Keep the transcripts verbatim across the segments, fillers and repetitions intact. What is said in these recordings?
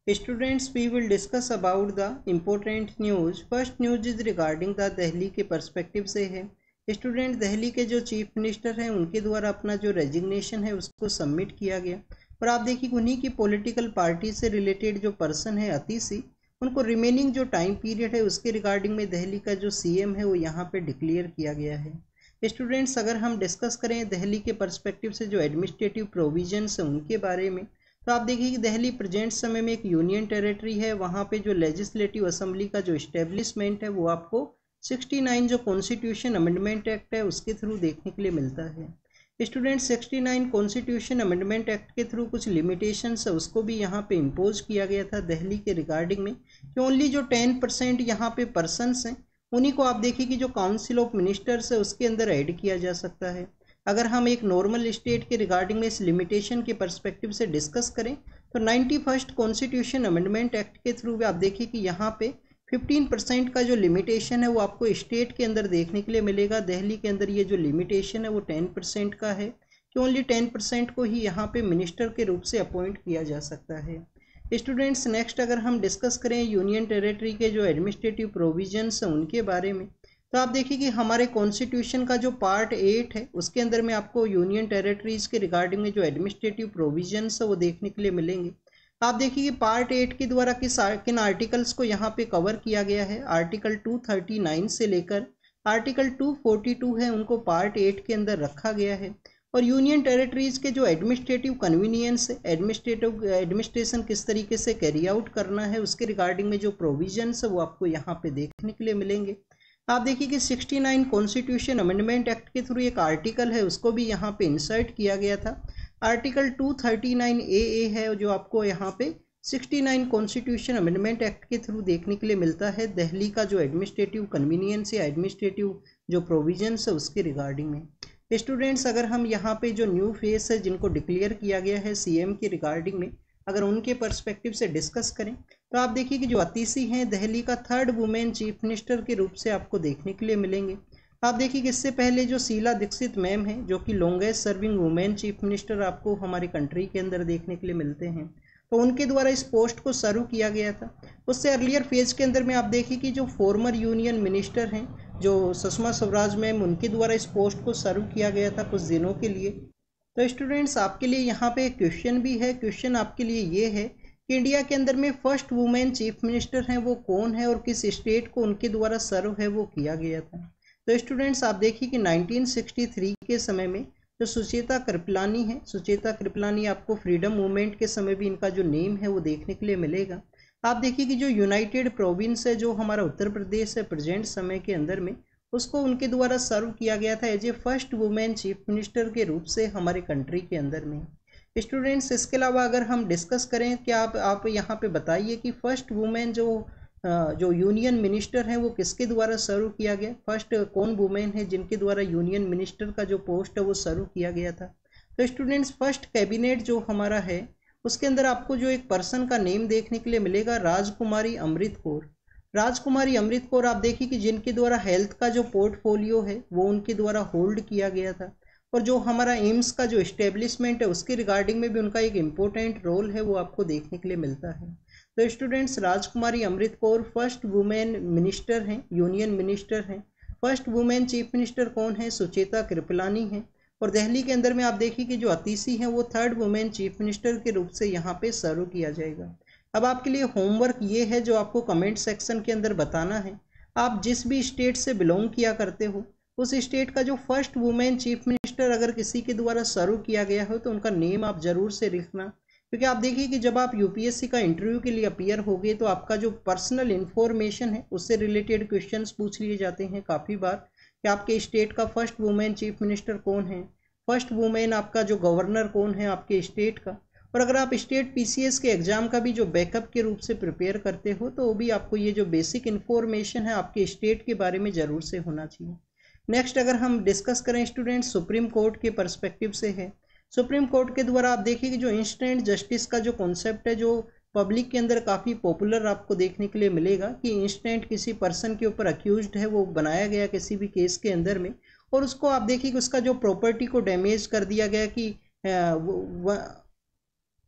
Students, we will discuss about the important news. First news is regarding the Delhi के perspective से है। Student, Delhi के जो चीफ मिनिस्टर हैं उनके द्वारा अपना जो रेजिग्नेशन है उसको सबमिट किया गया और आप देखिए उन्हीं की पॉलिटिकल पार्टी से रिलेटेड जो पर्सन है अतिशी, उनको रिमेनिंग जो टाइम पीरियड है उसके रिगार्डिंग में दिल्ली का जो सीएम है वो यहाँ पे डिक्लेयर किया गया है। स्टूडेंट्स, अगर हम डिस्कस करें दिल्ली के पर्सपेक्टिव से जो एडमिनिस्ट्रेटिव प्रोविजंस हैं उनके बारे में, तो आप देखिए कि दिल्ली प्रेजेंट समय में एक यूनियन टेरिटरी है। वहाँ पे जो लेजिस्लेटिव असेंबली का जो इस्टेब्लिशमेंट है वो आपको उनहत्तर जो कॉन्स्टिट्यूशन अमेंडमेंट एक्ट है उसके थ्रू देखने के लिए मिलता है। स्टूडेंट, उनहत्तर कॉन्स्टिट्यूशन अमेंडमेंट एक्ट के थ्रू कुछ लिमिटेशंस है उसको भी यहाँ पे इम्पोज किया गया था दिल्ली के रिगार्डिंग में कि ओनली जो टेन परसेंट यहाँ पे पर्सनस हैं उन्हीं को आप देखिए कि जो काउंसिल ऑफ मिनिस्टर्स है उसके अंदर ऐड किया जा सकता है। अगर हम एक नॉर्मल स्टेट के रिगार्डिंग में इस लिमिटेशन के पर्सपेक्टिव से डिस्कस करें तो ninety first constitution amendment act के थ्रू आप देखिए कि यहाँ पे फिफ्टीन परसेंट का जो लिमिटेशन है वो आपको स्टेट के अंदर देखने के लिए मिलेगा। दिल्ली के अंदर ये जो लिमिटेशन है वो टेन परसेंट का है कि ओनली टेन परसेंट को ही यहाँ पे मिनिस्टर के रूप से अपॉइंट किया जा सकता है। स्टूडेंट्स, नेक्स्ट अगर हम डिस्कस करें यूनियन टेरिटरी के जो एडमिनिस्ट्रेटिव प्रोविजंस हैं उनके बारे में, तो आप देखिए कि हमारे कॉन्स्टिट्यूशन का जो पार्ट एट है उसके अंदर में आपको यूनियन टेरिटरीज के रिगार्डिंग में जो एडमिनिस्ट्रेटिव प्रोविजंस है वो देखने के लिए मिलेंगे। आप देखिए कि पार्ट एट के द्वारा किस किन आर्टिकल्स को यहाँ पे कवर किया गया है। आर्टिकल टू थर्टी नाइन से लेकर आर्टिकल टू फोर्टी टू है उनको पार्ट एट के अंदर रखा गया है और यूनियन टेरिटरीज के जो एडमिनिस्ट्रेटिव कन्वीनियंस है, एडमिनिस्ट्रेटिव एडमिनिस्ट्रेशन किस तरीके से कैरी आउट करना है उसके रिगार्डिंग में जो प्रोविजंस है वो आपको यहाँ पे देखने के लिए मिलेंगे। आप देखिए कि उनहत्तर कॉन्स्टिट्यूशन अमेंडमेंट एक्ट के थ्रू एक आर्टिकल है उसको भी यहाँ पे इंसर्ट किया गया था। Article two thirty nine A A है जो आपको यहाँ पे उनहत्तर कॉन्स्टिट्यूशन अमेंडमेंट एक्ट के थ्रू देखने के लिए मिलता है दिल्ली का जो एडमिनिस्ट्रेटिव कन्वीनियंस या एडमिनिस्ट्रेटिव जो प्रोविजंस है उसके रिगार्डिंग में। स्टूडेंट्स, अगर हम यहाँ पे जो न्यू फेस है जिनको डिक्लेयर किया गया है सीएम के रिगार्डिंग में, अगर उनके पर्सपेक्टिव से डिस्कस करें तो आप देखिए कि जो अतिशी हैं दिल्ली का थर्ड वुमेन चीफ मिनिस्टर के रूप से आपको देखने के लिए मिलेंगे। आप देखिए कि इससे पहले जो शीला दीक्षित मैम हैं जो कि longest serving women chief minister आपको हमारी कंट्री के अंदर देखने के लिए मिलते हैं, तो उनके द्वारा इस पोस्ट को सर्व किया गया था। उससे अर्लियर फेज के अंदर में आप देखिए कि जो फॉर्मर यूनियन मिनिस्टर हैं जो सुषमा स्वराज मैम, उनके द्वारा इस पोस्ट को सर्व किया गया था कुछ दिनों के लिए। तो स्टूडेंट्स, आपके लिए यहाँ पे एक क्वेश्चन भी है। क्वेश्चन आपके लिए ये है कि इंडिया के अंदर में फर्स्ट वुमेन चीफ मिनिस्टर हैं वो कौन है और किस स्टेट को उनके द्वारा सर्व है वो किया गया था। तो स्टूडेंट्स, आप देखिए कि नाइनटीन सिक्सटी थ्री के समय में जो सुचेता कृपलानी है, सुचेता कृपलानी आपको फ्रीडम मूवमेंट के समय भी इनका जो नेम है वो देखने के लिए मिलेगा। आप देखिए कि जो यूनाइटेड प्रोविंस है जो हमारा उत्तर प्रदेश है प्रेजेंट समय के अंदर में, उसको उनके द्वारा सर्व किया गया था as a first women chief minister के रूप से हमारे कंट्री के अंदर में। स्टूडेंट्स, इसके अलावा अगर हम डिस्कस करें कि आप आप यहाँ पे बताइए कि फर्स्ट वुमेन जो जो यूनियन मिनिस्टर हैं वो किसके द्वारा सर्व किया गया, फर्स्ट कौन वुमेन है जिनके द्वारा यूनियन मिनिस्टर का जो पोस्ट है वो सर्व किया गया था। तो स्टूडेंट्स, फर्स्ट कैबिनेट जो हमारा है उसके अंदर आपको जो एक पर्सन का नेम देखने के लिए मिलेगा, राजकुमारी अमृत कौर। राजकुमारी अमृत कौर आप देखिए कि जिनके द्वारा हेल्थ का जो पोर्टफोलियो है वो उनके द्वारा होल्ड किया गया था और जो हमारा एम्स का जो इस्टेब्लिशमेंट है उसके रिगार्डिंग में भी उनका एक इम्पोर्टेंट रोल है वो आपको देखने के लिए मिलता है। तो students, Rajkumari Amrit Kaur first women minister हैं, यूनियन मिनिस्टर हैं। फर्स्ट वुमेन चीफ मिनिस्टर कौन है, सुचेता कृपलानी है। और दिल्ली के अंदर में आप देखिए कि जो अतिशी हैं वो थर्ड वुमेन चीफ मिनिस्टर के रूप से यहाँ पे सर्व किया जाएगा। अब आपके लिए होमवर्क ये है जो आपको कमेंट सेक्शन के अंदर बताना है। आप जिस भी स्टेट से बिलोंग किया करते हो उस स्टेट का जो फर्स्ट वुमेन चीफ मिनिस्टर अगर किसी के द्वारा सर्व किया गया हो तो उनका नेम आप जरूर से लिखना, क्योंकि आप देखिए कि जब आप यूपीएससी का इंटरव्यू के लिए अपीयर होगे तो आपका जो पर्सनल इन्फॉर्मेशन है उससे रिलेटेड क्वेश्चंस पूछ लिए जाते हैं काफ़ी बार कि आपके स्टेट का फर्स्ट वुमेन चीफ मिनिस्टर कौन है, फर्स्ट वुमेन आपका जो गवर्नर कौन है आपके स्टेट का। और अगर आप स्टेट पीसीएस के एग्जाम का भी जो बैकअप के रूप से प्रिपेयर करते हो तो वो भी आपको ये जो बेसिक इन्फॉर्मेशन है आपके स्टेट के बारे में ज़रूर से होना चाहिए। नेक्स्ट अगर हम डिस्कस करें स्टूडेंट्स, सुप्रीम कोर्ट के पर्सपेक्टिव से है। सुप्रीम कोर्ट के द्वारा आप देखिए कि जो इंस्टेंट जस्टिस का जो कॉन्सेप्ट है जो पब्लिक के अंदर काफ़ी पॉपुलर आपको देखने के लिए मिलेगा कि इंस्टेंट किसी पर्सन के ऊपर अक्यूज्ड है वो बनाया गया किसी भी केस के अंदर में और उसको आप देखिए कि उसका जो प्रॉपर्टी को डैमेज कर दिया गया कि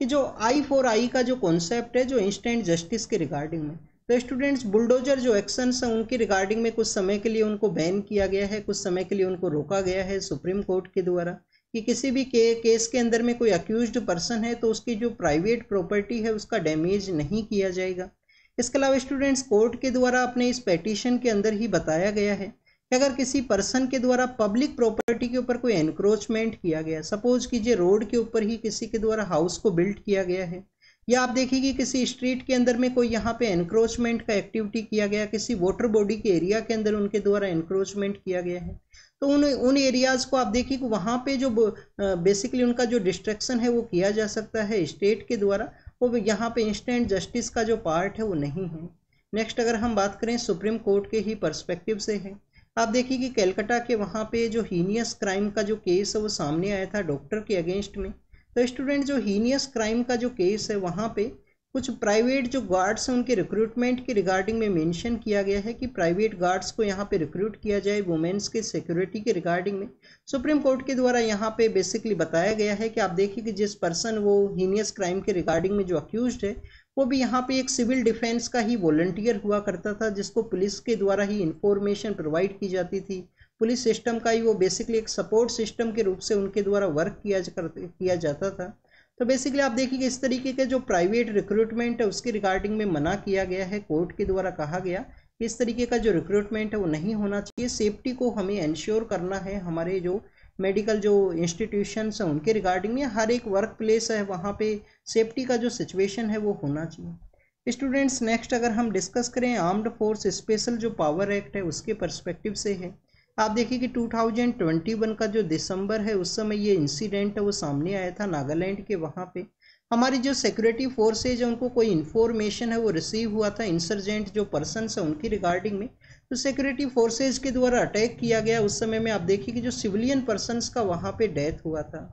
कि जो आई फॉर आई का जो कॉन्सेप्ट है जो इंस्टेंट जस्टिस के रिगार्डिंग में, तो स्टूडेंट्स बुलडोजर जो एक्शंस हैं उनके रिगार्डिंग में कुछ समय के लिए उनको बैन किया गया है, कुछ समय के लिए उनको रोका गया है सुप्रीम कोर्ट के द्वारा कि किसी भी के, केस के अंदर में कोई अक्यूज्ड पर्सन है तो उसकी जो प्राइवेट प्रॉपर्टी है उसका डैमेज नहीं किया जाएगा। इसके अलावा स्टूडेंट्स कोर्ट के द्वारा अपने इस पेटिशन के अंदर ही बताया गया है कि अगर किसी पर्सन के द्वारा पब्लिक प्रॉपर्टी के ऊपर कोई एनक्रोचमेंट किया गया, सपोज कीजिए रोड के ऊपर ही किसी के द्वारा हाउस को बिल्ड किया गया है, या आप देखिए कि किसी स्ट्रीट के अंदर में कोई यहाँ पे एनक्रोचमेंट का एक्टिविटी किया गया, किसी वाटर बॉडी के एरिया के अंदर उनके द्वारा एनक्रोचमेंट किया गया है, तो उन उन एरियाज़ को आप देखिए कि वहाँ पे जो बेसिकली उनका जो डिस्ट्रक्शन है वो किया जा सकता है स्टेट के द्वारा, वो यहाँ पे इंस्टेंट जस्टिस का जो पार्ट है वो नहीं है। नेक्स्ट अगर हम बात करें सुप्रीम कोर्ट के ही पर्सपेक्टिव से है, आप देखिए कि कलकत्ता के वहाँ पे जो हीनियस क्राइम का जो केस है वो सामने आया था डॉक्टर के अगेंस्ट में। तो स्टूडेंट जो हीनियस क्राइम का जो केस है वहाँ पे कुछ प्राइवेट जो गार्ड्स हैं उनके रिक्रूटमेंट के रिगार्डिंग में मेंशन किया गया है कि प्राइवेट गार्ड्स को यहाँ पे रिक्रूट किया जाए वुमेन्स के सिक्योरिटी के रिगार्डिंग में। सुप्रीम कोर्ट के द्वारा यहाँ पे बेसिकली बताया गया है कि आप देखिए कि जिस पर्सन वो हीनियस क्राइम के रिगार्डिंग में जो अक्यूज्ड है वो भी यहाँ पे एक सिविल डिफेंस का ही वॉलंटियर हुआ करता था, जिसको पुलिस के द्वारा ही इंफॉर्मेशन प्रोवाइड की जाती थी। पुलिस सिस्टम का ही वो बेसिकली एक सपोर्ट सिस्टम के रूप से उनके द्वारा वर्क किया किया जाता था। तो बेसिकली आप देखिए कि इस तरीके के जो प्राइवेट रिक्रूटमेंट है उसके रिगार्डिंग में मना किया गया है। कोर्ट के द्वारा कहा गया कि इस तरीके का जो रिक्रूटमेंट है वो नहीं होना चाहिए। सेफ्टी को हमें इंश्योर करना है, हमारे जो मेडिकल जो इंस्टीट्यूशंस हैं उनके रिगार्डिंग में हर एक वर्क प्लेस है वहाँ पे सेफ्टी का जो सिचुएशन है वो होना चाहिए। स्टूडेंट्स नेक्स्ट अगर हम डिस्कस करें आर्म्ड फोर्स स्पेशल जो पावर एक्ट है उसके पर्सपेक्टिव से है, आप देखिए कि टू थाउजेंड ट्वेंटी वन का जो दिसंबर है उस समय ये इंसिडेंट है वो सामने आया था नागालैंड के। वहाँ पे हमारी जो सिक्योरिटी फोर्सेज है उनको कोई इन्फॉर्मेशन है वो रिसीव हुआ था इंसर्जेंट जो पर्सनस है उनकी रिगार्डिंग में, तो सिक्योरिटी फोर्सेज के द्वारा अटैक किया गया। उस समय में आप देखिए कि जो सिविलियन पर्सनस का वहाँ पे डेथ हुआ था।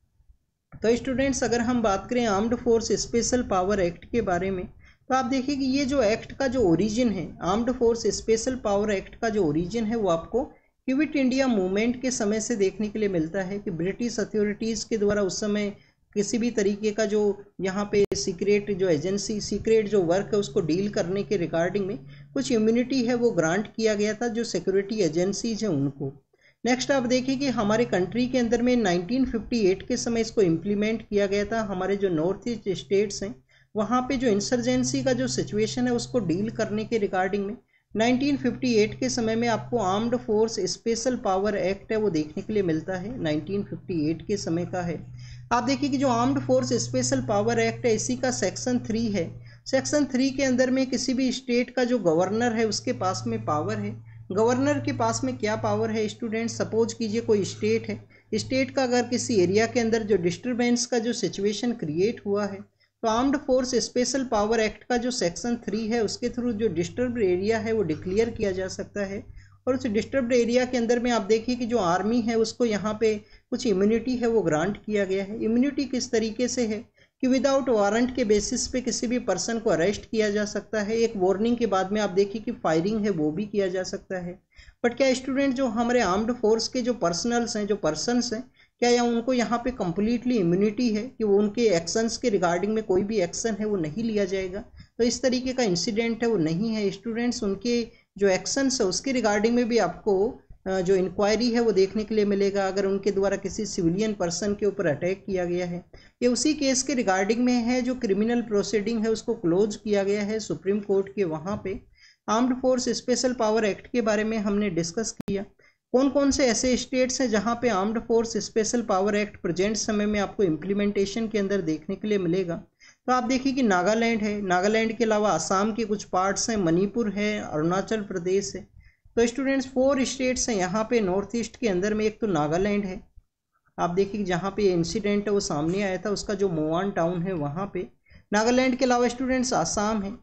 तो स्टूडेंट्स अगर हम बात करें armed force special power act के बारे में, तो आप देखिए कि ये जो एक्ट का जो ओरिजिन है, armed force special power act का जो ओरिजिन है वो आपको क्विट इंडिया मूवमेंट के समय से देखने के लिए मिलता है कि ब्रिटिश अथॉरिटीज़ के द्वारा उस समय किसी भी तरीके का जो यहाँ पे सीक्रेट जो एजेंसी सीक्रेट जो वर्क है उसको डील करने के रिगार्डिंग में कुछ इम्यूनिटी है वो ग्रांट किया गया था जो सिक्योरिटी एजेंसीज हैं उनको। नेक्स्ट आप देखिए कि हमारे कंट्री के अंदर में नाइनटीन फिफ्टी एट के समय इसको इम्प्लीमेंट किया गया था। हमारे जो नॉर्थ ईस्ट स्टेट्स हैं वहाँ पे जो इंसर्जेंसी का जो सिचुएशन है उसको डील करने के रिगार्डिंग में नाइनटीन फिफ्टी एट के समय में आपको armed force special power act है वो देखने के लिए मिलता है, नाइनटीन फिफ्टी एट के समय का है। आप देखिए कि जो armed force special power act है इसी का सेक्शन थ्री है। सेक्शन थ्री के अंदर में किसी भी स्टेट का जो गवर्नर है उसके पास में पावर है। गवर्नर के पास में क्या पावर है स्टूडेंट, सपोज कीजिए कोई स्टेट है, स्टेट का अगर किसी एरिया के अंदर जो डिस्टर्बेंस का जो सिचुएशन क्रिएट हुआ है तो armed force special power act का जो सेक्शन थ्री है उसके थ्रू जो डिस्टर्ब्ड एरिया है वो डिक्लेयर किया जा सकता है। और उस डिस्टर्ब्ड एरिया के अंदर में आप देखिए कि जो आर्मी है उसको यहाँ पे कुछ इम्यूनिटी है वो ग्रांट किया गया है। इम्यूनिटी किस तरीके से है कि विदाउट वारंट के बेसिस पे किसी भी पर्सन को अरेस्ट किया जा सकता है, एक वार्निंग के बाद में आप देखिए कि फायरिंग है वो भी किया जा सकता है। बट क्या स्टूडेंट जो हमारे आर्म्ड फोर्स के जो पर्सनल्स हैं जो पर्सनस हैं क्या या उनको यहाँ पे कम्प्लीटली इम्यूनिटी है कि वो उनके एक्शंस के रिगार्डिंग में कोई भी एक्शन है वो नहीं लिया जाएगा? तो इस तरीके का इंसिडेंट है वो नहीं है स्टूडेंट्स। उनके जो एक्शंस है उसके रिगार्डिंग में भी आपको जो इंक्वायरी है वो देखने के लिए मिलेगा अगर उनके द्वारा किसी सिविलियन पर्सन के ऊपर अटैक किया गया है। ये उसी केस के रिगार्डिंग में है जो क्रिमिनल प्रोसीडिंग है उसको क्लोज किया गया है सुप्रीम कोर्ट के। वहाँ पे armed force special power act के बारे में हमने डिस्कस किया। कौन कौन से ऐसे स्टेट्स हैं जहां पे armed force special power act present समय में आपको इम्प्लीमेंटेशन के अंदर देखने के लिए मिलेगा, तो आप देखिए कि नागालैंड है, नागालैंड के अलावा असम के कुछ पार्ट्स हैं, मणिपुर है, अरुणाचल प्रदेश है। तो स्टूडेंट्स फोर स्टेट्स हैं यहाँ पे नॉर्थ ईस्ट के अंदर में। एक तो नागालैंड है, आप देखिए जहाँ पे इंसिडेंट है वो सामने आया था उसका जो मोवान टाउन है वहाँ पे। नागालैंड के अलावा स्टूडेंट्स आसाम है,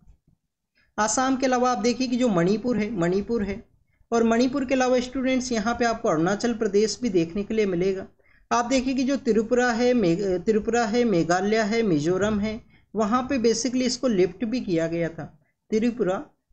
आसाम के अलावा आप देखिए कि जो मणिपुर है मणिपुर है और मणिपुर के अलावा स्टूडेंट्स यहाँ पे आपको अरुणाचल प्रदेश भी देखने के लिए मिलेगा। आप देखिए कि जो त्रिपुरा है त्रिपुरा है मेघालय है, मिजोरम है, वहाँ पे बेसिकली इसको लिफ्ट भी किया गया था। त्रिपुरा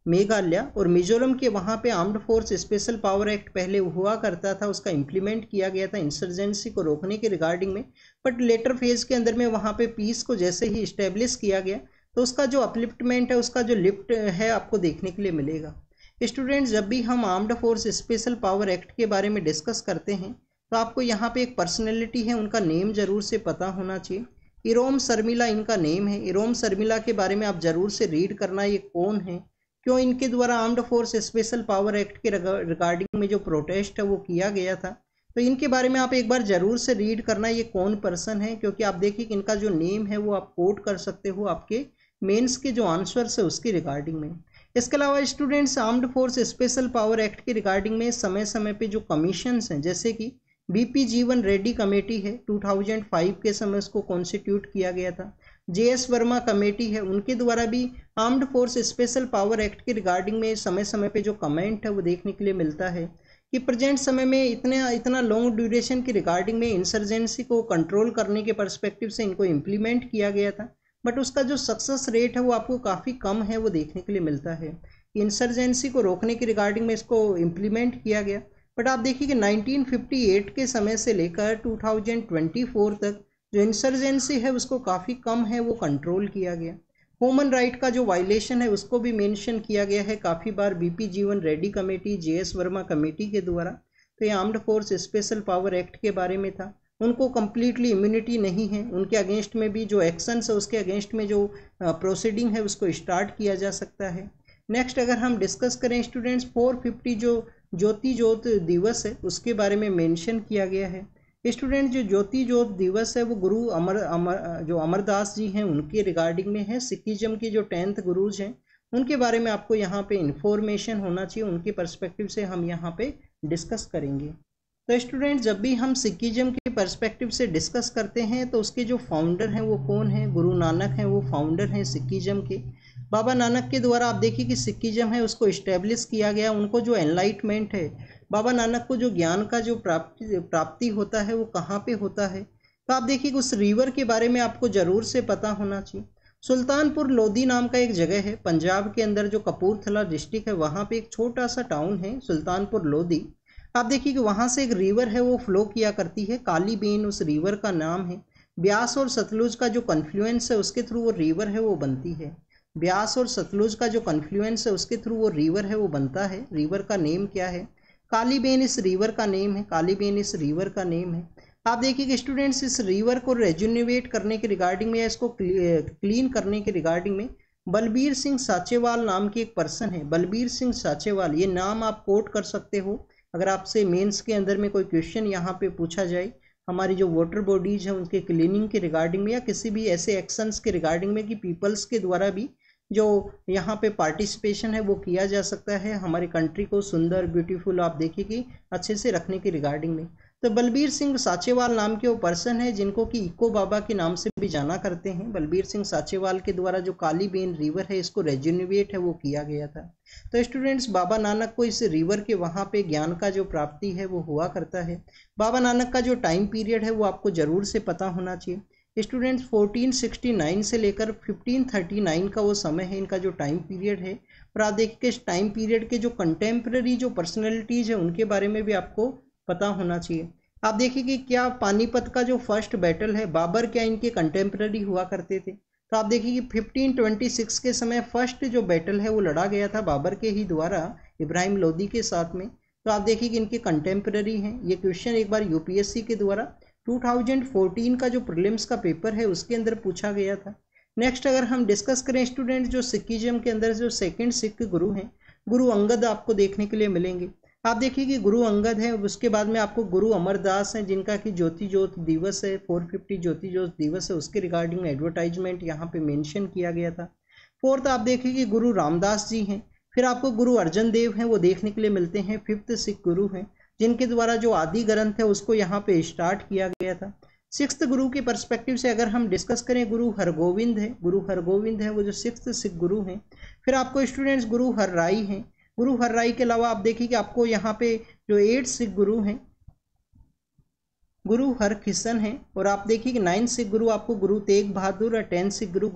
मेघालय और मिजोरम के वहाँ पे armed force special power act पहले हुआ करता था, उसका इम्प्लीमेंट किया गया था इंसर्जेंसी को रोकने के रिगार्डिंग में। बट लेटर फेज के अंदर में वहाँ पे पीस को जैसे ही इस्टेब्लिश किया गया तो उसका जो अपलिफ्टमेंट है, उसका जो लिफ्ट है आपको देखने के लिए मिलेगा। स्टूडेंट्स, जब भी हम armed force special power act के बारे में डिस्कस करते हैं तो आपको यहाँ पे एक पर्सनैलिटी है, उनका नेम जरूर से पता होना चाहिए। इरोम शर्मिला इनका नेम है। इरोम शर्मिला के बारे में आप जरूर से रीड करना, ये कौन है, क्यों इनके द्वारा armed force special power act के रिगार्डिंग में जो प्रोटेस्ट है वो किया गया था। तो इनके बारे में आप एक बार जरूर से रीड करना, ये कौन पर्सन है, क्योंकि आप देखिए कि इनका जो नेम है वो आप कोट कर सकते हो आपके मेंस के जो आंसर्स है उसके रिगार्डिंग में। इसके अलावा students, armed force special power act के रिगार्डिंग में समय समय पे जो कमीशंस हैं, जैसे कि बीपी जीवन रेड्डी कमेटी है, दो हज़ार पाँच के समय उसको कॉन्स्टिट्यूट किया गया था। जेएस वर्मा कमेटी है, उनके द्वारा भी armed force special power act के रिगार्डिंग में समय समय पे जो कमेंट है वो देखने के लिए मिलता है कि प्रेजेंट समय में इतने इतना लॉन्ग ड्यूरेशन की रिगार्डिंग में इंसर्जेंसी को कंट्रोल करने के पर्सपेक्टिव से इनको इम्प्लीमेंट किया गया था, बट उसका जो सक्सेस रेट है वो आपको काफ़ी कम है वो देखने के लिए मिलता है। इंसर्जेंसी को रोकने की रिगार्डिंग में इसको इम्प्लीमेंट किया गया, बट आप देखिए कि नाइनटीन फिफ्टी एट के समय से लेकर टू थाउजेंड ट्वेंटी फोर तक जो इंसर्जेंसी है उसको काफ़ी कम है वो कंट्रोल किया गया। ह्यूमन राइट का जो वायलेशन है उसको भी मेंशन किया गया है काफ़ी बार BP Jeevan Reddy committee, JS Verma committee के द्वारा। तो ये armed force special power act के बारे में था। उनको कम्प्लीटली इम्यूनिटी नहीं है, उनके अगेंस्ट में भी जो एक्शंस है उसके अगेंस्ट में जो प्रोसीडिंग है उसको स्टार्ट किया जा सकता है। नेक्स्ट अगर हम डिस्कस करें स्टूडेंट्स, फोर फिफ्टी जो ज्योति ज्योत दिवस है उसके बारे में मेंशन किया गया है। स्टूडेंट, जो ज्योति ज्योत दिवस है वो गुरु अमर अमर जो अमरदास जी हैं उनके रिगार्डिंग में है। सिखिज्म के जो टेंथ गुरुज हैं उनके बारे में आपको यहाँ पे इंफॉर्मेशन होना चाहिए, उनके पर्सपेक्टिव से हम यहाँ पे डिस्कस करेंगे। तो स्टूडेंट, जब भी हम सिखिज्म के पर्सपेक्टिव से डिस्कस करते हैं तो उसके जो फाउंडर हैं वो कौन है? गुरु नानक हैं, वो फाउंडर हैं सिखिज्म के। बाबा नानक के द्वारा आप देखिए कि सिखिज्म है उसको इस्टेब्लिश किया गया। उनको जो एनलाइटमेंट है, बाबा नानक को जो ज्ञान का जो प्राप्ति प्राप्ति होता है वो कहाँ पे होता है? तो आप देखिए कि उस रिवर के बारे में आपको ज़रूर से पता होना चाहिए। सुल्तानपुर लोधी नाम का एक जगह है पंजाब के अंदर, जो कपूरथला डिस्ट्रिक्ट है, वहाँ पे एक छोटा सा टाउन है सुल्तानपुर लोधी। आप देखिए कि वहाँ से एक रिवर है वो फ्लो किया करती है, काली बेन उस रिवर का नाम है। ब्यास और सतलुज का जो कन्फ्लुएंस है उसके थ्रू वो रिवर है वो बनती है। ब्यास और सतलुज का जो कन्फ्लुएंस है उसके थ्रू वो रिवर है वो बनता है। रिवर का नेम क्या है? काली बेन इस रिवर का नेम है। काली बेन इस रिवर का नेम है। आप देखिए कि स्टूडेंट्स, इस रिवर को रेजुनेट करने के रिगार्डिंग में या इसको क्लीन करने के रिगार्डिंग में बलबीर सिंह साचेवाल नाम की एक पर्सन है। बलबीर सिंह साचेवाल, ये नाम आप कोट कर सकते हो अगर आपसे मेंस के अंदर में कोई क्वेश्चन यहाँ पे पूछा जाए हमारी जो वाटर बॉडीज हैं उनके क्लीनिंग के रिगार्डिंग में या किसी भी ऐसे एक्शंस के रिगार्डिंग में कि पीपल्स के द्वारा भी जो यहाँ पे पार्टिसिपेशन है वो किया जा सकता है हमारी कंट्री को सुंदर ब्यूटीफुल आप देखिए कि अच्छे से रखने की रिगार्डिंग में। तो बलबीर सिंह साचेवाल नाम के वो पर्सन है जिनको कि इको बाबा के नाम से भी जाना करते हैं। बलबीर सिंह साचेवाल के द्वारा जो काली बेन रिवर है इसको रेजुनेट है वो किया गया था। तो स्टूडेंट्स, बाबा नानक को इस रिवर के वहाँ पे ज्ञान का जो प्राप्ति है वो हुआ करता है। बाबा नानक का जो टाइम पीरियड है वो आपको ज़रूर से पता होना चाहिए। स्टूडेंट्स, फोर्टीन सिक्सटी नाइन से लेकर फिफ्टीन थर्टी नाइन का वो समय है, इनका जो टाइम पीरियड है। और आप देखिए कि इस टाइम पीरियड के जो कंटेम्प्रेरी जो पर्सनैलिटीज़ है उनके बारे में भी आपको पता होना चाहिए। आप देखिए कि क्या पानीपत का जो फर्स्ट बैटल है, बाबर क्या इनके कंटेम्प्रेरी हुआ करते थे? तो आप देखिए कि फिफ्टीन ट्वेंटी सिक्स के समय फर्स्ट जो बैटल है वो लड़ा गया था बाबर के ही द्वारा इब्राहिम लोदी के साथ में। तो आप देखिए कि इनके कंटेम्प्रेरी हैं। ये क्वेश्चन एक बार यूपीएससी के द्वारा टू थाउजेंड फोर्टीन का जो प्रीलिम्स का पेपर है उसके अंदर पूछा गया था। नेक्स्ट अगर हम डिस्कस करें स्टूडेंट, जो सिखिज्म के अंदर जो सेकंड सिख गुरु हैं, गुरु अंगद आपको देखने के लिए मिलेंगे। आप देखिए कि गुरु अंगद है, उसके बाद में आपको गुरु अमरदास हैं जिनका कि ज्योति ज्योत दिवस है, फोर फिफ्टी ज्योति ज्योत दिवस है, उसके रिगार्डिंग एडवर्टाइजमेंट यहाँ पे मेंशन किया गया था। फोर्थ आप देखिए कि गुरु रामदास जी हैं। फिर आपको गुरु अर्जन देव हैं वो देखने के लिए मिलते हैं। फिफ्थ सिख गुरु हैं जिनके द्वारा जो आदि ग्रंथ है उसको यहाँ पे स्टार्ट किया गया था। सिक्स्थ गुरु के पर्सपेक्टिव से अगर हम डिस्कस करें, गुरु हरगोविंद है। गुरु हरगोविंद है वो जो सिक्स्थ सिख गुरु हैं। फिर आपको स्टूडेंट्स गुरु हरराई हैं। गुरु हरराई के अलावा आप देखिए कि आपको यहाँ पे जो एट सिख गुरु हैं गुरु हरकिशन हैं। और आप देखिए कि नाइन सिख गुरु आपको गुरु तेग बहादुर और टेन सिख गुरु गुरु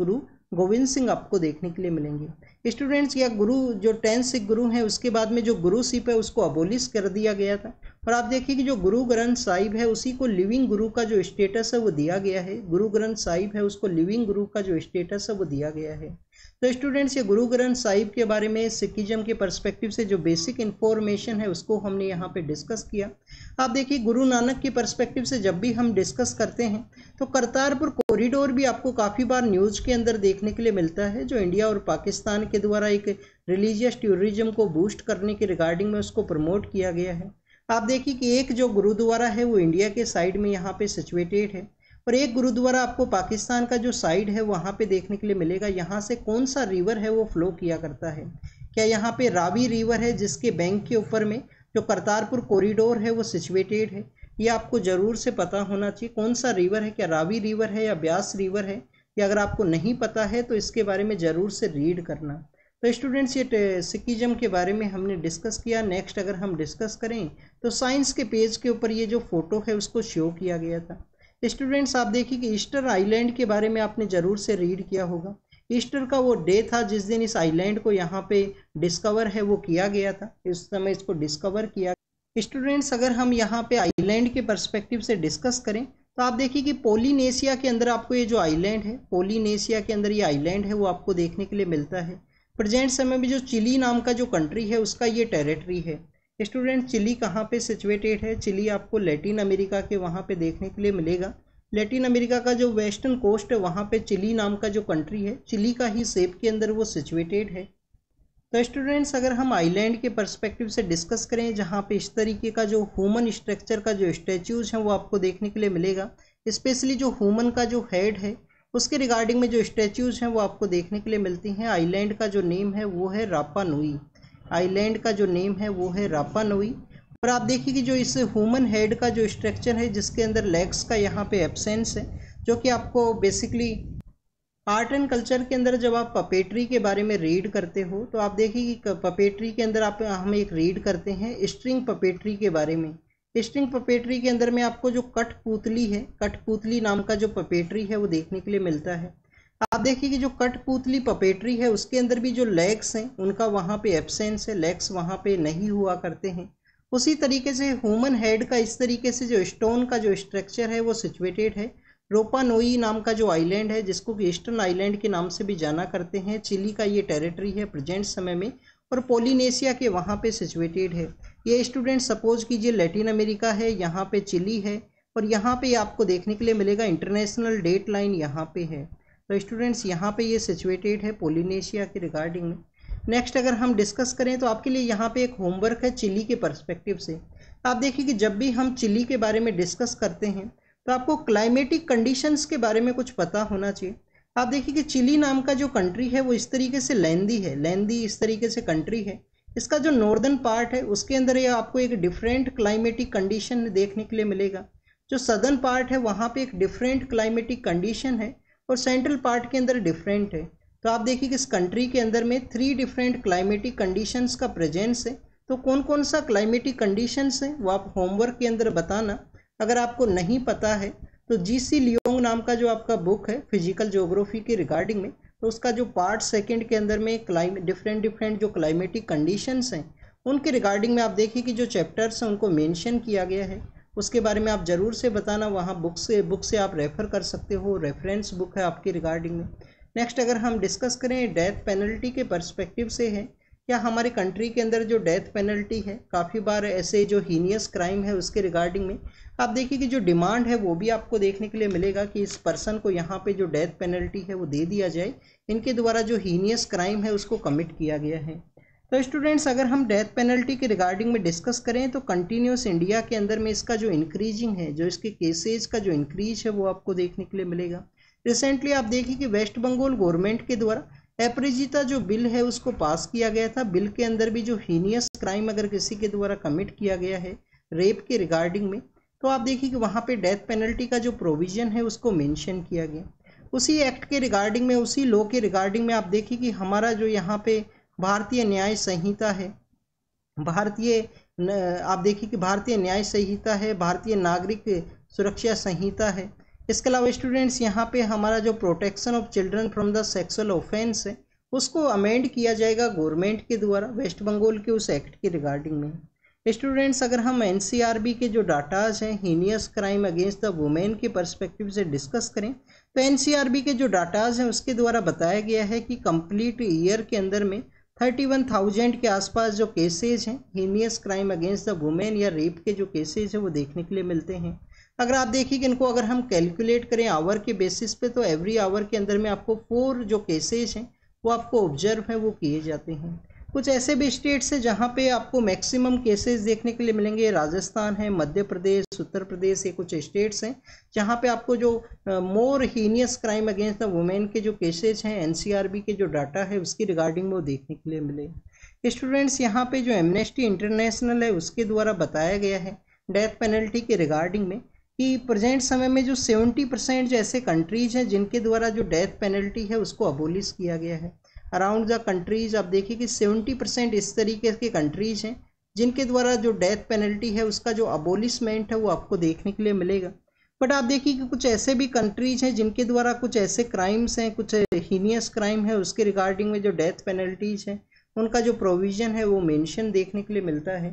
गोविंद सिंह आपको देखने के लिए मिलेंगे। स्टूडेंट्स, या गुरु जो टेंथ सिख गुरु हैं उसके बाद में जो गुरुशिप है उसको अबोलिश कर दिया गया था। और आप देखिए कि जो गुरु ग्रंथ साहिब है उसी को लिविंग गुरु का जो स्टेटस है वो दिया गया है। गुरु ग्रंथ साहिब है उसको लिविंग गुरु का जो स्टेटस है वो दिया गया है। तो स्टूडेंट्स, ये गुरु ग्रंथ साहिब के बारे में सिखिज्म के पर्सपेक्टिव से जो बेसिक इन्फॉर्मेशन है उसको हमने यहाँ पे डिस्कस किया। आप देखिए, गुरु नानक के पर्सपेक्टिव से जब भी हम डिस्कस करते हैं तो करतारपुर कॉरिडोर भी आपको काफ़ी बार न्यूज़ के अंदर देखने के लिए मिलता है, जो इंडिया और पाकिस्तान के द्वारा एक रिलीजियस टूरिज्म को बूस्ट करने के रिगार्डिंग में उसको प्रमोट किया गया है। आप देखिए कि एक जो गुरुद्वारा है वो इंडिया के साइड में यहाँ पे सिचुएटेड है, और एक गुरुद्वारा आपको पाकिस्तान का जो साइड है वहाँ पे देखने के लिए मिलेगा। यहाँ से कौन सा रिवर है वो फ्लो किया करता है? क्या यहाँ पे रावी रिवर है जिसके बैंक के ऊपर में जो करतारपुर कॉरिडोर है वो सिचुएटेड है? ये आपको ज़रूर से पता होना चाहिए कौन सा रिवर है, क्या रावी रिवर है या ब्यास रिवर है। या अगर आपको नहीं पता है तो इसके बारे में ज़रूर से रीड करना। तो स्टूडेंट्स, ये सिखिज्म के बारे में हमने डिस्कस किया। नेक्स्ट अगर हम डिस्कस करें तो साइंस के पेज के ऊपर ये जो फोटो है उसको शो किया गया था। स्टूडेंट्स, आप देखिए कि ईस्टर आइलैंड के बारे में आपने ज़रूर से रीड किया होगा। ईस्टर का वो डे था जिस दिन इस आइलैंड को यहाँ पे डिस्कवर है वो किया गया था। इस समय इसको डिस्कवर किया। स्टूडेंट्स, अगर हम यहाँ पे आइलैंड के पर्सपेक्टिव से डिस्कस करें तो आप देखिए कि पोलिनेशिया के अंदर आपको ये जो आइलैंड है, पोलिनेशिया के अंदर ये आइलैंड है वो आपको देखने के लिए मिलता है। प्रेजेंट समय में जो चिली नाम का जो कंट्री है उसका ये टेरिटरी है। स्टूडेंट, चिली कहाँ पे सिचुएटेड है? चिली आपको लैटिन अमेरिका के वहाँ पे देखने के लिए मिलेगा। लैटिन अमेरिका का जो वेस्टर्न कोस्ट है वहाँ पे चिली नाम का जो कंट्री है, चिली का ही शेप के अंदर वो सिचुएटेड है। तो स्टूडेंट्स, अगर हम आइलैंड के पर्सपेक्टिव से डिस्कस करें जहाँ पे इस तरीके का जो ह्यूमन स्ट्रक्चर का जो स्टैचूज हैं वो आपको देखने के लिए मिलेगा। स्पेशली जो ह्यूमन का जो हेड है उसके रिगार्डिंग में जो स्टैचूज हैं वो आपको देखने के लिए मिलती हैं। आइलैंड का जो नेम है वो है रापा नुई। आइलैंड का जो नेम है वो है रापा नुई। और आप देखिए कि जो इस ह्यूमन हेड का जो स्ट्रक्चर है जिसके अंदर लेग्स का यहाँ पे एब्सेंस है, जो कि आपको बेसिकली आर्ट एंड कल्चर के अंदर जब आप पपेट्री के बारे में रीड करते हो तो आप देखिए कि पपेट्री के अंदर आप हम एक रीड करते हैं स्ट्रिंग पपेट्री के बारे में। स्ट्रिंग पपेट्री के अंदर में आपको जो कठपुतली है, कठपुतली नाम का जो पपेट्री है वो देखने के लिए मिलता है। आप देखिए कि जो कठपुतली पपेट्री है उसके अंदर भी जो लेग्स हैं उनका वहाँ पे एब्सेंस है, लेग्स वहाँ पे नहीं हुआ करते हैं। उसी तरीके से ह्यूमन हेड का इस तरीके से जो स्टोन का जो स्ट्रक्चर है वो सिचुएटेड है। रोपा नोई नाम का जो आइलैंड है जिसको कि ईस्टर्न आइलैंड के नाम से भी जाना करते हैं, चिली का ये टेरिटरी है प्रेजेंट समय में, और पोलिनेशिया के वहाँ पे सिचुएटेड है। ये स्टूडेंट सपोज कीजिए लैटिन अमेरिका है, यहाँ पे चिली है, और यहाँ पे आपको देखने के लिए मिलेगा इंटरनेशनल डेट लाइन यहाँ पे है। तो स्टूडेंट्स, यहाँ पे ये सिचुएटेड है पोलिनेशिया के रिगार्डिंग में। नेक्स्ट अगर हम डिस्कस करें तो आपके लिए यहाँ पे एक होमवर्क है चिली के पर्सपेक्टिव से। आप देखिए कि जब भी हम चिली के बारे में डिस्कस करते हैं तो आपको क्लाइमेटिक कंडीशंस के बारे में कुछ पता होना चाहिए। आप देखिए कि चिली नाम का जो कंट्री है वो इस तरीके से लैंदी है, लैंदी इस तरीके से कंट्री है। इसका जो नॉर्दर्न पार्ट है उसके अंदर ये आपको एक डिफरेंट क्लाइमेटिक कंडीशन देखने के लिए मिलेगा। जो सदर्न पार्ट है वहाँ पे एक डिफरेंट क्लाइमेटिक कंडीशन है, और सेंट्रल पार्ट के अंदर डिफरेंट है। तो आप देखिए कि इस कंट्री के अंदर में थ्री डिफरेंट क्लाइमेटिक कंडीशंस का प्रेजेंस है। तो कौन कौन सा क्लाइमेटिक कंडीशंस है वो आप होमवर्क के अंदर बताना। अगर आपको नहीं पता है तो जी सी लियोंग नाम का जो आपका बुक है फिजिकल ज्योग्राफी के रिगार्डिंग में, तो उसका जो पार्ट सेकंड के अंदर में क्लाइमेट डिफरेंट डिफरेंट जो क्लाइमेटिक कंडीशंस हैं उनके रिगार्डिंग में आप देखिए कि जो चैप्टर्स हैं उनको मेंशन किया गया है, उसके बारे में आप ज़रूर से बताना। वहाँ बुक से बुक से आप रेफ़र कर सकते हो, रेफरेंस बुक है आपकी रिगार्डिंग में। नेक्स्ट अगर हम डिस्कस करें डेथ पेनल्टी के पर्सपेक्टिव से है, क्या हमारे कंट्री के अंदर जो डेथ पेनल्टी है काफ़ी बार ऐसे जो हीनियस क्राइम है उसके रिगार्डिंग में आप देखिए कि जो डिमांड है वो भी आपको देखने के लिए मिलेगा कि इस पर्सन को यहाँ पे जो डेथ पेनल्टी है वो दे दिया जाए, इनके द्वारा जो हीनियस क्राइम है उसको कमिट किया गया है। तो स्टूडेंट्स, अगर हम डेथ पेनल्टी के रिगार्डिंग में डिस्कस करें तो कंटिन्यूस इंडिया के अंदर में इसका जो इंक्रीजिंग है, जो इसके केसेज का जो इंक्रीज है वो आपको देखने के लिए मिलेगा। रिसेंटली आप देखिए कि वेस्ट बंगाल गवर्नमेंट के द्वारा अपराजिता जो बिल है उसको पास किया गया था। बिल के अंदर भी जो हीनियस क्राइम अगर किसी के द्वारा कमिट किया गया है रेप के रिगार्डिंग में, तो आप देखिए कि वहाँ पे डेथ पेनल्टी का जो प्रोविज़न है उसको मेंशन किया गया। उसी एक्ट के रिगार्डिंग में, उसी लॉ के रिगार्डिंग में आप देखिए कि हमारा जो यहाँ पे भारतीय न्याय संहिता है, भारतीय आप देखिए कि भारतीय न्याय संहिता है, भारतीय नागरिक सुरक्षा संहिता है, इसके अलावा स्टूडेंट्स यहाँ पे हमारा जो protection of children from the sexual offence है उसको अमेंड किया जाएगा गवर्नमेंट के द्वारा वेस्ट बंगाल के उस एक्ट के रिगार्डिंग में। स्टूडेंट्स अगर हम एनसीआरबी के जो डाटाज हैं heinous crime against the women के पर्सपेक्टिव से डिस्कस करें तो एनसीआरबी के जो डाटाज हैं उसके द्वारा बताया गया है कि कंप्लीट ईयर के अंदर में थर्टी वन थाउजेंड के आसपास जो केसेज हैं heinous crime against the women या रेप के जो केसेज हैं वो देखने के लिए मिलते हैं। अगर आप देखिए कि इनको अगर हम कैलकुलेट करें आवर के बेसिस पे तो एवरी आवर के अंदर में आपको फोर जो केसेज हैं वो आपको ऑब्जर्व है वो किए जाते हैं। कुछ ऐसे भी स्टेट्स हैं जहाँ पे आपको मैक्सिमम केसेस देखने के लिए मिलेंगे, राजस्थान है, मध्य प्रदेश, उत्तर प्रदेश, ये कुछ स्टेट्स हैं जहाँ पे आपको जो more heinous crime against the women के जो केसेस हैं एनसीआरबी के जो डाटा है उसकी रिगार्डिंग में वो देखने के लिए मिले। स्टूडेंट्स यहाँ पे जो एमनेस्टी इंटरनेशनल है उसके द्वारा बताया गया है डेथ पेनल्टी के रिगार्डिंग में कि प्रेजेंट समय में जो सेवेंटी परसेंट जो ऐसे कंट्रीज हैं जिनके द्वारा जो डेथ पेनल्टी है उसको अबोलिश किया गया है। अराउंड द कंट्रीज आप देखिए कि सेवेंटी परसेंट इस तरीके के कंट्रीज हैं जिनके द्वारा जो डेथ पेनल्टी है उसका जो अबोलिशमेंट है वो आपको देखने के लिए मिलेगा। बट आप देखिए कि कुछ ऐसे भी कंट्रीज हैं जिनके द्वारा कुछ ऐसे क्राइम्स हैं, कुछ हीनियस क्राइम है उसके रिगार्डिंग में जो डेथ पेनल्टीज हैं उनका जो प्रोविज़न है वो मेंशन देखने के लिए मिलता है।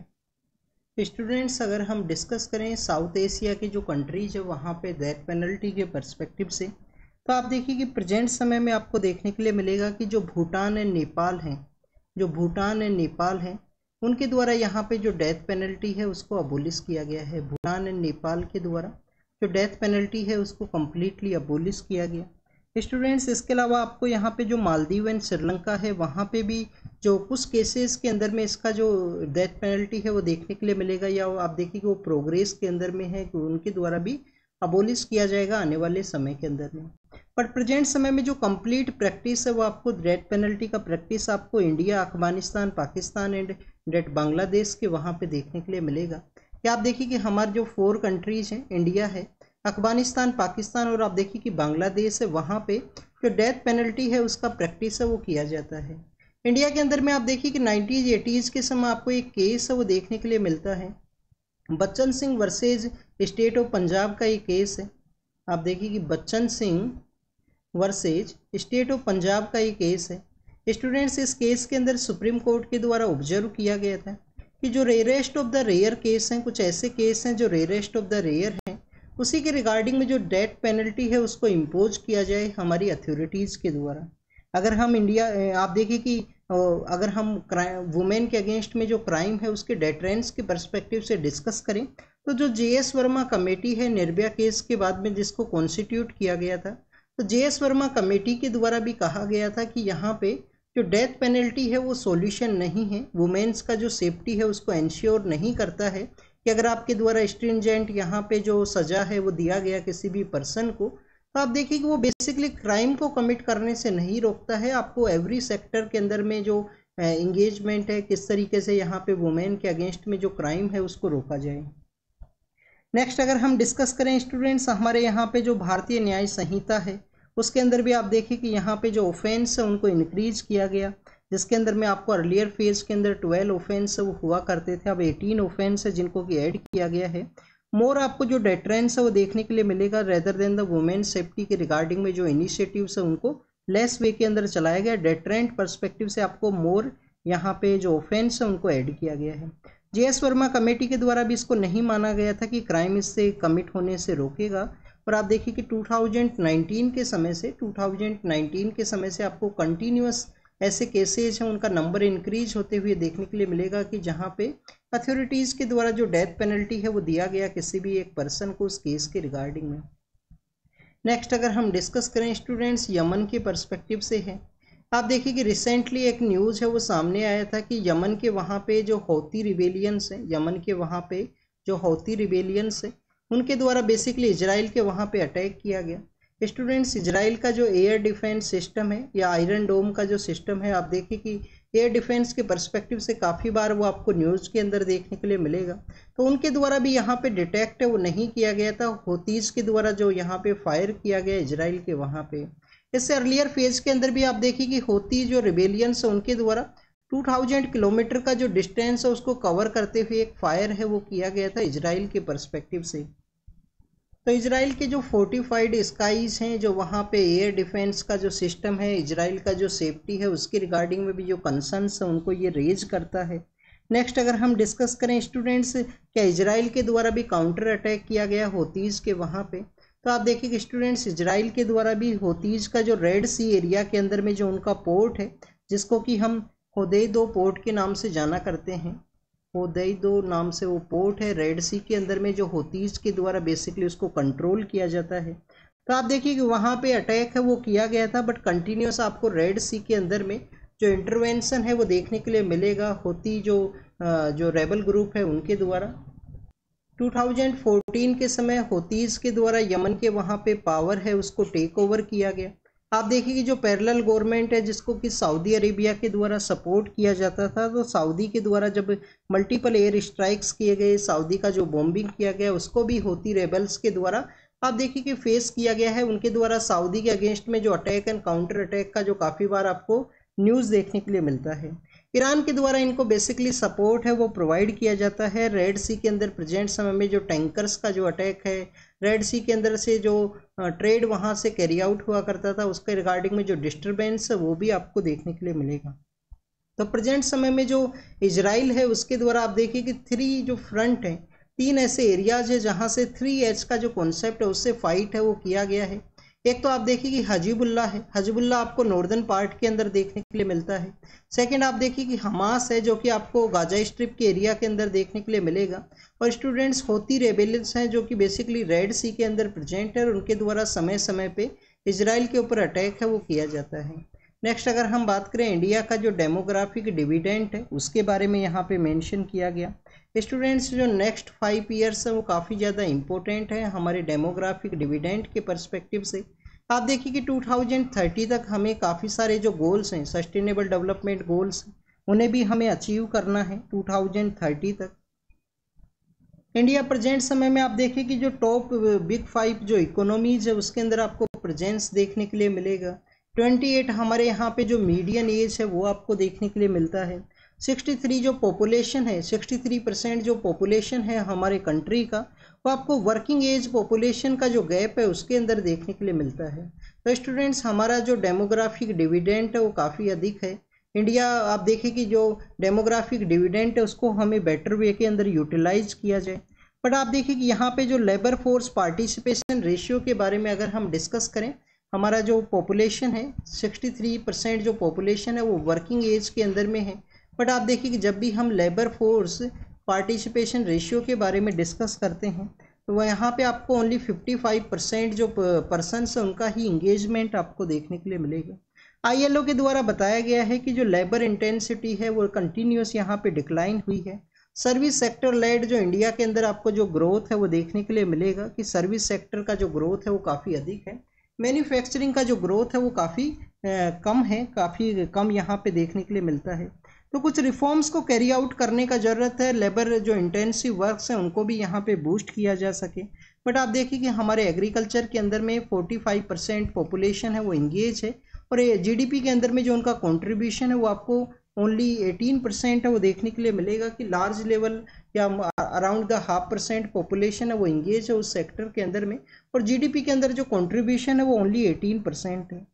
स्टूडेंट्स अगर हम डिस्कस करें साउथ एशिया की जो कंट्रीज है वहाँ पे डेथ पेनल्टी के पर्सपेक्टिव से तो आप देखिए कि प्रेजेंट समय में आपको देखने के लिए मिलेगा कि जो भूटान एंड नेपाल हैं जो भूटान एंड नेपाल हैं उनके द्वारा यहाँ पे जो डेथ पेनल्टी है उसको अबोलिश किया गया है। भूटान एंड नेपाल के द्वारा जो डेथ पेनल्टी है उसको कम्प्लीटली अबोलिश किया गया। स्टूडेंट्स इसके अलावा आपको यहाँ पे जो मालदीव एंड श्रीलंका है वहाँ पे भी जो कुछ केसेस के अंदर में इसका जो डेथ पेनल्टी है वो देखने के लिए मिलेगा या आप देखिए कि वो प्रोग्रेस के अंदर में है कि उनके द्वारा भी अबोलिश किया जाएगा आने वाले समय के अंदर में। बट प्रेजेंट समय में जो कंप्लीट प्रैक्टिस है वो आपको डेथ पेनल्टी का प्रैक्टिस आपको India, Afghanistan, Pakistan and that Bangladesh के वहाँ पे देखने के लिए मिलेगा। कि आप देखिए कि हमारे जो फोर कंट्रीज हैं इंडिया है, अफगानिस्तान, पाकिस्तान और आप देखिए कि बांग्लादेश है वहाँ पे जो डेथ पेनल्टी है उसका प्रैक्टिस है वो किया जाता है। इंडिया के अंदर में आप देखिए कि नाइन्टीज एटीज़ के समय आपको एक केस है वो देखने के लिए मिलता है Bachan Singh versus state of Punjab का ये केस है। आप देखिए कि Bachan Singh versus state of Punjab का ये केस है। स्टूडेंट्स इस केस के अंदर सुप्रीम कोर्ट के द्वारा ऑब्जर्व किया गया था कि जो rarest of the rare case हैं, कुछ ऐसे केस हैं जो रेयरेस्ट ऑफ द रेयर हैं, उसी के रिगार्डिंग में जो डेथ पेनल्टी है उसको इम्पोज किया जाए हमारी अथॉरिटीज़ के द्वारा। अगर हम इंडिया आप देखिए कि अगर हम वुमेन के अगेंस्ट में जो क्राइम है उसके डेटरेंस के पर्सपेक्टिव से डिस्कस करें तो जो जे एस वर्मा कमेटी है निर्भया केस के बाद में जिसको कॉन्स्टिट्यूट किया गया था तो जे एस वर्मा कमेटी के द्वारा भी कहा गया था कि यहाँ पे जो डेथ पेनल्टी है वो सॉल्यूशन नहीं है, वुमेन्स का जो सेफ्टी है उसको इंश्योर नहीं करता है कि अगर आपके द्वारा स्ट्रिंजेंट यहाँ पे जो सज़ा है वो दिया गया किसी भी पर्सन को तो आप देखिए कि वो बेसिकली क्राइम को कमिट करने से नहीं रोकता है। आपको एवरी सेक्टर के अंदर में जो इंगेजमेंट है किस तरीके से यहाँ पे वुमेन के अगेंस्ट में जो क्राइम है उसको रोका जाए। नेक्स्ट अगर हम डिस्कस करें स्टूडेंट्स हमारे यहाँ पे जो भारतीय न्याय संहिता है उसके अंदर भी आप देखिए कि यहाँ पे जो ऑफेंस है उनको इंक्रीज किया गया, जिसके अंदर में आपको अर्लियर फेज के अंदर ट्वेल्व ऑफेंस है वो हुआ करते थे, अब एटीन ऑफेंस है जिनको कि ऐड किया गया है। मोर आपको जो डेटरेंस है वो देखने के लिए मिलेगा rather than the women safety के रिगार्डिंग में जो इनिशिएटिव्स है उनको लेस वे के अंदर चलाया गया। डेटरेंट पर्सपेक्टिव से आपको मोर यहाँ पे जो ऑफेंस है उनको ऐड किया गया है। जे एस वर्मा कमेटी के द्वारा भी इसको नहीं माना गया था कि क्राइम इससे कमिट होने से रोकेगा। और आप देखिए कि टू थाउजेंड नाइनटीन के समय से टू थाउजेंड नाइनटीन के समय से आपको कंटिन्यूअस ऐसे केसेज हैं उनका नंबर इंक्रीज होते हुए देखने के लिए मिलेगा कि जहाँ पे अथॉरिटीज़ के द्वारा जो डेथ पेनल्टी है वो दिया गया किसी भी एक पर्सन को उस केस के रिगार्डिंग में। नेक्स्ट अगर हम डिस्कस करें स्टूडेंट्स यमन के पर्सपेक्टिव से है, आप देखिए कि रिसेंटली एक न्यूज़ है वो सामने आया था कि यमन के वहाँ पे जो हौती रिबेलियंस हैं, यमन के वहाँ पे जो हौती रिबेलियंस है उनके द्वारा बेसिकली इजराइल के वहाँ पे अटैक किया गया। स्टूडेंट्स इजराइल का जो एयर डिफेंस सिस्टम है या आयरन डोम का जो सिस्टम है, आप देखिए कि एयर डिफेंस के पर्सपेक्टिव से काफ़ी बार वो आपको न्यूज़ के अंदर देखने के लिए मिलेगा। तो उनके द्वारा भी यहाँ पे डिटेक्ट है वो नहीं किया गया था, हौतीज़ के द्वारा जो यहाँ पे फायर किया गया इजराइल के वहाँ पे। इससे अर्लियर फेज के अंदर भी आप देखिए कि हौती जो रिबेलियंस है उनके द्वारा टू थाउजेंड किलोमीटर का जो डिस्टेंस है उसको कवर करते हुए एक फायर है वो किया गया था इजराइल के पर्सपेक्टिव से। तो इजराइल के जो फोर्टिफाइड स्काईज हैं, जो वहाँ पे एयर डिफेंस का जो सिस्टम है, इजराइल का जो सेफ्टी है, उसके रिगार्डिंग में भी जो कंसर्न्स है उनको ये रेज करता है। नेक्स्ट अगर हम डिस्कस करें स्टूडेंट्स, क्या इजराइल के द्वारा भी काउंटर अटैक किया गया होतीज़ के वहाँ पे, तो आप देखिए कि स्टूडेंट्स इजराइल के द्वारा भी होतीज़ का जो रेड सी एरिया के अंदर में जो उनका पोर्ट है, जिसको कि हम होदेइदो पोर्ट के नाम से जाना करते हैं, होदेइदो नाम से वो पोर्ट है, रेड सी के अंदर में जो होतीज़ के द्वारा बेसिकली उसको कंट्रोल किया जाता है। तो आप देखिए कि वहाँ पे अटैक है वो किया गया था, बट कंटिन्यूस आपको रेड सी के अंदर में जो इंटरवेंशन है वो देखने के लिए मिलेगा होती जो जो रेबल ग्रुप है उनके द्वारा। दो हज़ार चौदह के समय होतीज़ के द्वारा यमन के वहाँ पे पावर है उसको टेक ओवर किया गया। आप देखिए कि जो पैरेलल गवर्नमेंट है जिसको कि सऊदी अरेबिया के द्वारा सपोर्ट किया जाता था, तो सऊदी के द्वारा जब मल्टीपल एयर स्ट्राइक्स किए गए, सऊदी का जो बॉम्बिंग किया गया उसको भी होती रेबल्स के द्वारा आप देखिए कि फेस किया गया है। उनके द्वारा सऊदी के अगेंस्ट में जो अटैक एंड काउंटर अटैक का जो काफ़ी बार आपको न्यूज़ देखने के लिए मिलता है। ईरान के द्वारा इनको बेसिकली सपोर्ट है वो प्रोवाइड किया जाता है। रेड सी के अंदर प्रेजेंट समय में जो टैंकर्स का जो अटैक है, रेड सी के अंदर से जो ट्रेड वहाँ से कैरी आउट हुआ करता था, उसके रिगार्डिंग में जो डिस्टर्बेंस है वो भी आपको देखने के लिए मिलेगा। तो प्रेजेंट समय में जो इजराइल है उसके द्वारा आप देखिए कि थ्री जो फ्रंट है, तीन ऐसे एरियाज है जहाँ से थ्री एच का जो कॉन्सेप्ट है उससे फाइट है वो किया गया है। एक तो आप देखिए कि हजीबुल्ला है, हजीबुल्ला आपको नॉर्दर्न पार्ट के अंदर देखने के लिए मिलता है। सेकंड आप देखिए कि हमास है जो कि आपको गाजा स्ट्रिप के एरिया के अंदर देखने के लिए मिलेगा। और स्टूडेंट्स होती रेबेलियंस हैं जो कि बेसिकली रेड सी के अंदर प्रेजेंट है और उनके द्वारा समय समय पे इजराइल के ऊपर अटैक है वो किया जाता है। नेक्स्ट अगर हम बात करें इंडिया का जो डेमोग्राफिक डिविडेंड है उसके बारे में यहाँ पे मेंशन किया गया। स्टूडेंट्स जो नेक्स्ट फाइव ईयर्स है वो काफ़ी ज़्यादा इंपॉर्टेंट है हमारे डेमोग्राफिक डिविडेंड के पर्सपेक्टिव से। आप देखिए कि दो हज़ार तीस तक हमें काफ़ी सारे जो गोल्स हैं, सस्टेनेबल डेवलपमेंट गोल्स, उन्हें भी हमें अचीव करना है दो हज़ार तीस तक। इंडिया प्रेजेंट समय में आप देखिए कि जो टॉप बिग फाइव जो इकोनॉमीज है उसके अंदर आपको प्रेजेंस देखने के लिए मिलेगा। अट्ठाईस हमारे यहाँ पे जो मीडियन एज है वो आपको देखने के लिए मिलता है। तिरसठ जो पॉपुलेशन है, तिरसठ परसेंट जो पॉपुलेशन है हमारे कंट्री का, वो आपको वर्किंग एज पॉपुलेशन का जो गैप है उसके अंदर देखने के लिए मिलता है। तो स्टूडेंट्स हमारा जो डेमोग्राफिक डिविडेंड है वो काफ़ी अधिक है। इंडिया आप देखिए कि जो डेमोग्राफिक डिविडेंड है उसको हमें बेटर वे के अंदर यूटिलाइज किया जाए। बट आप देखिए कि यहाँ पे जो लेबर फोर्स पार्टिसिपेशन रेशियो के बारे में अगर हम डिस्कस करें, हमारा जो पॉपुलेशन है तिरसठ परसेंट जो पॉपुलेशन है वो वर्किंग एज के अंदर में है। बट आप देखिए कि जब भी हम लेबर फोर्स पार्टिसिपेशन रेशियो के बारे में डिस्कस करते हैं तो वह यहाँ पे आपको ओनली पचपन परसेंट जो पर्सनस है उनका ही इंगेजमेंट आपको देखने के लिए मिलेगा। आईएलओ के द्वारा बताया गया है कि जो लेबर इंटेंसिटी है वो कंटिन्यूस यहाँ पे डिक्लाइन हुई है। सर्विस सेक्टर लेड जो इंडिया के अंदर आपको जो ग्रोथ है वो देखने के लिए मिलेगा कि सर्विस सेक्टर का जो ग्रोथ है वो काफ़ी अधिक है। मैन्युफैक्चरिंग का जो ग्रोथ है वो काफ़ी कम है, काफ़ी कम यहाँ पे देखने के लिए मिलता है। तो कुछ रिफॉर्म्स को कैरी आउट करने का ज़रूरत है, लेबर जो इंटेंसिव वर्क्स हैं उनको भी यहाँ पे बूस्ट किया जा सके। बट आप देखिए कि हमारे एग्रीकल्चर के अंदर में पैंतालीस परसेंट पॉपुलेशन है वो इंगेज है और जीडीपी के अंदर में जो उनका कंट्रीब्यूशन है वो आपको ओनली अठारह परसेंट है वो देखने के लिए मिलेगा कि लार्ज लेवल या around the half percent population है वो इंगेज है उस सेक्टर के अंदर में, और जीडीपी के अंदर जो कंट्रीब्यूशन है वो ओनली अठारह परसेंट है।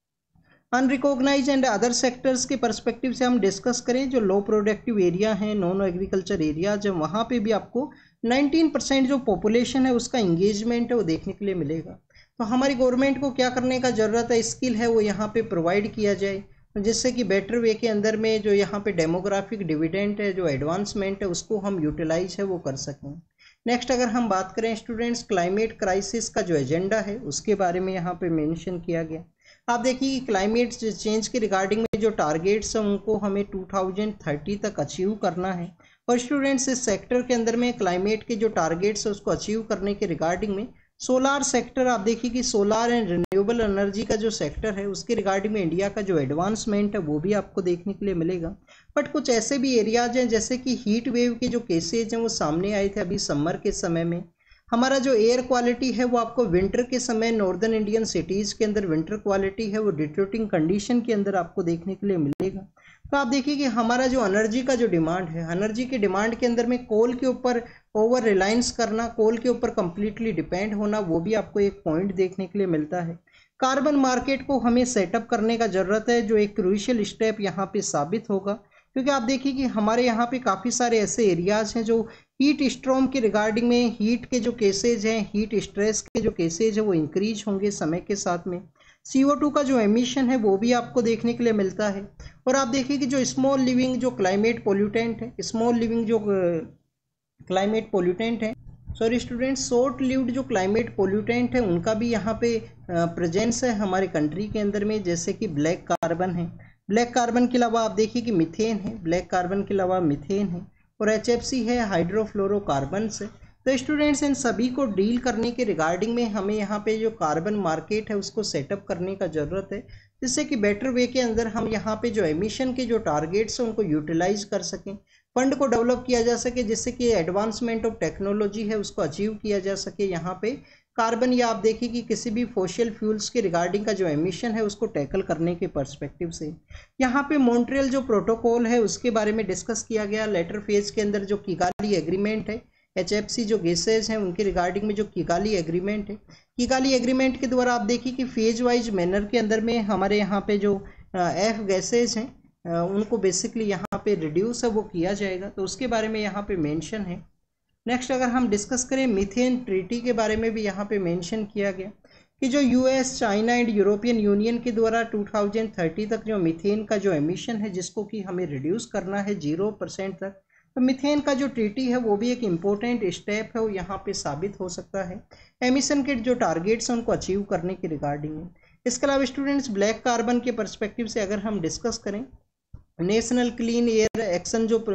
अनरिकॉग्नाइज एंड अदर सेक्टर्स के पर्सपेक्टिव से हम डिस्कस करें, जो लो प्रोडक्टिव एरिया हैं, नॉन एग्रीकल्चर एरिया, जब वहाँ पे भी आपको उन्नीस परसेंट जो पॉपुलेशन है उसका इंगेजमेंट है वो देखने के लिए मिलेगा। तो हमारी गवर्नमेंट को क्या करने का ज़रूरत है, स्किल है वो यहाँ पे प्रोवाइड किया जाए जिससे कि बेटर वे के अंदर में जो यहाँ पे डेमोग्राफिक डिविडेंड है, जो एडवांसमेंट है उसको हम यूटिलाइज है वो कर सकें। नेक्स्ट अगर हम बात करें स्टूडेंट्स, क्लाइमेट क्राइसिस का जो एजेंडा है उसके बारे में यहाँ पे मेंशन किया गया। आप देखिए कि क्लाइमेट चेंज के रिगार्डिंग में जो टारगेट्स हैं उनको हमें दो हज़ार तीस तक अचीव करना है। और स्टूडेंट्स इस सेक्टर के अंदर में क्लाइमेट के जो टारगेट्स है उसको अचीव करने के रिगार्डिंग में सोलार सेक्टर, आप देखिए कि सोलार एंड रिन्यूएबल एनर्जी का जो सेक्टर है उसके रिगार्डिंग में इंडिया का जो एडवांसमेंट है वो भी आपको देखने के लिए मिलेगा। बट कुछ ऐसे भी एरियाज हैं जैसे कि हीट वेव के जो केसेज हैं वो सामने आए थे अभी समर के समय में। हमारा जो एयर क्वालिटी है वो आपको विंटर के समय नॉर्दर्न इंडियन सिटीज़ के अंदर विंटर क्वालिटी है वो डिटोरेटिंग कंडीशन के अंदर आपको देखने के लिए मिलेगा। तो आप देखिए कि हमारा जो एनर्जी का जो डिमांड है, एनर्जी के डिमांड के अंदर में कोल के ऊपर ओवर रिलायंस करना, कोल के ऊपर कंप्लीटली डिपेंड होना, वो भी आपको एक पॉइंट देखने के लिए मिलता है। कार्बन मार्केट को हमें सेटअप करने का ज़रूरत है, जो एक क्रूशियल स्टेप यहाँ पे साबित होगा, क्योंकि आप देखिए कि हमारे यहाँ पे काफ़ी सारे ऐसे एरियाज हैं जो हीट स्ट्रॉम के रिगार्डिंग में हीट के जो केसेज हैं, हीट स्ट्रेस के जो केसेज है वो इंक्रीज होंगे समय के साथ में। सी ओ टू का जो एमिशन है वो भी आपको देखने के लिए मिलता है। और आप देखिए कि जो स्मॉल लिविंग जो क्लाइमेट पोल्यूटेंट है, स्मॉल लिविंग जो क्लाइमेट पोल्यूटेंट है सॉरी स्टूडेंट शॉर्ट लिव्ड जो क्लाइमेट पोल्यूटेंट है उनका भी यहाँ पे प्रेजेंस है हमारे कंट्री के अंदर में, जैसे कि ब्लैक कार्बन है। ब्लैक कार्बन के अलावा आप देखिए कि मीथेन है, ब्लैक कार्बन के अलावा मीथेन है, और एच एफ सी है, हाइड्रोफ्लोरोकार्बन है। तो स्टूडेंट्स इन सभी को डील करने के रिगार्डिंग में हमें यहाँ पे जो कार्बन मार्केट है उसको सेटअप करने का ज़रूरत है, जिससे कि बेटर वे के अंदर हम यहाँ पे जो एमिशन के जो टारगेट्स हैं उनको यूटिलाइज कर सकें, फंड को डेवलप किया जा सके, जिससे कि एडवांसमेंट ऑफ टेक्नोलॉजी है उसको अचीव किया जा सके। यहाँ पे कार्बन या आप देखिए कि किसी भी फॉसिल फ्यूल्स के रिगार्डिंग का जो एमिशन है उसको टैकल करने के पर्सपेक्टिव से यहाँ पे मॉन्ट्रियल जो प्रोटोकॉल है उसके बारे में डिस्कस किया गया। लेटर फेज के अंदर जो किगाली एग्रीमेंट है, एच एफ सी जो गैसेज हैं उनके रिगार्डिंग में जो किगाली एग्रीमेंट है, किगाली एग्रीमेंट के द्वारा आप देखिए कि फेज वाइज मैनर के अंदर में हमारे यहाँ पे जो एफ गैसेज हैं उनको बेसिकली यहाँ पे रिड्यूस है वो किया जाएगा, तो उसके बारे में यहाँ पे मेंशन है। नेक्स्ट अगर हम डिस्कस करें मीथेन ट्रीटी के बारे में भी यहाँ पे मेंशन किया गया कि जो US, China and European Union के द्वारा टू थाउजेंड थर्टी तक जो मीथेन का जो एमिशन है जिसको कि हमें रिड्यूस करना है जीरो परसेंट तक, तो मीथेन का जो ट्रीटी है वो भी एक इम्पोर्टेंट स्टेप है, वो यहाँ पे साबित हो सकता है एमिशन के जो टारगेट्स हैं उनको अचीव करने के रिगार्डिंग में। इसके अलावा स्टूडेंट्स ब्लैक कार्बन के परस्पेक्टिव से अगर हम डिस्कस करें, नेशनल क्लीन एयर एक्शन जो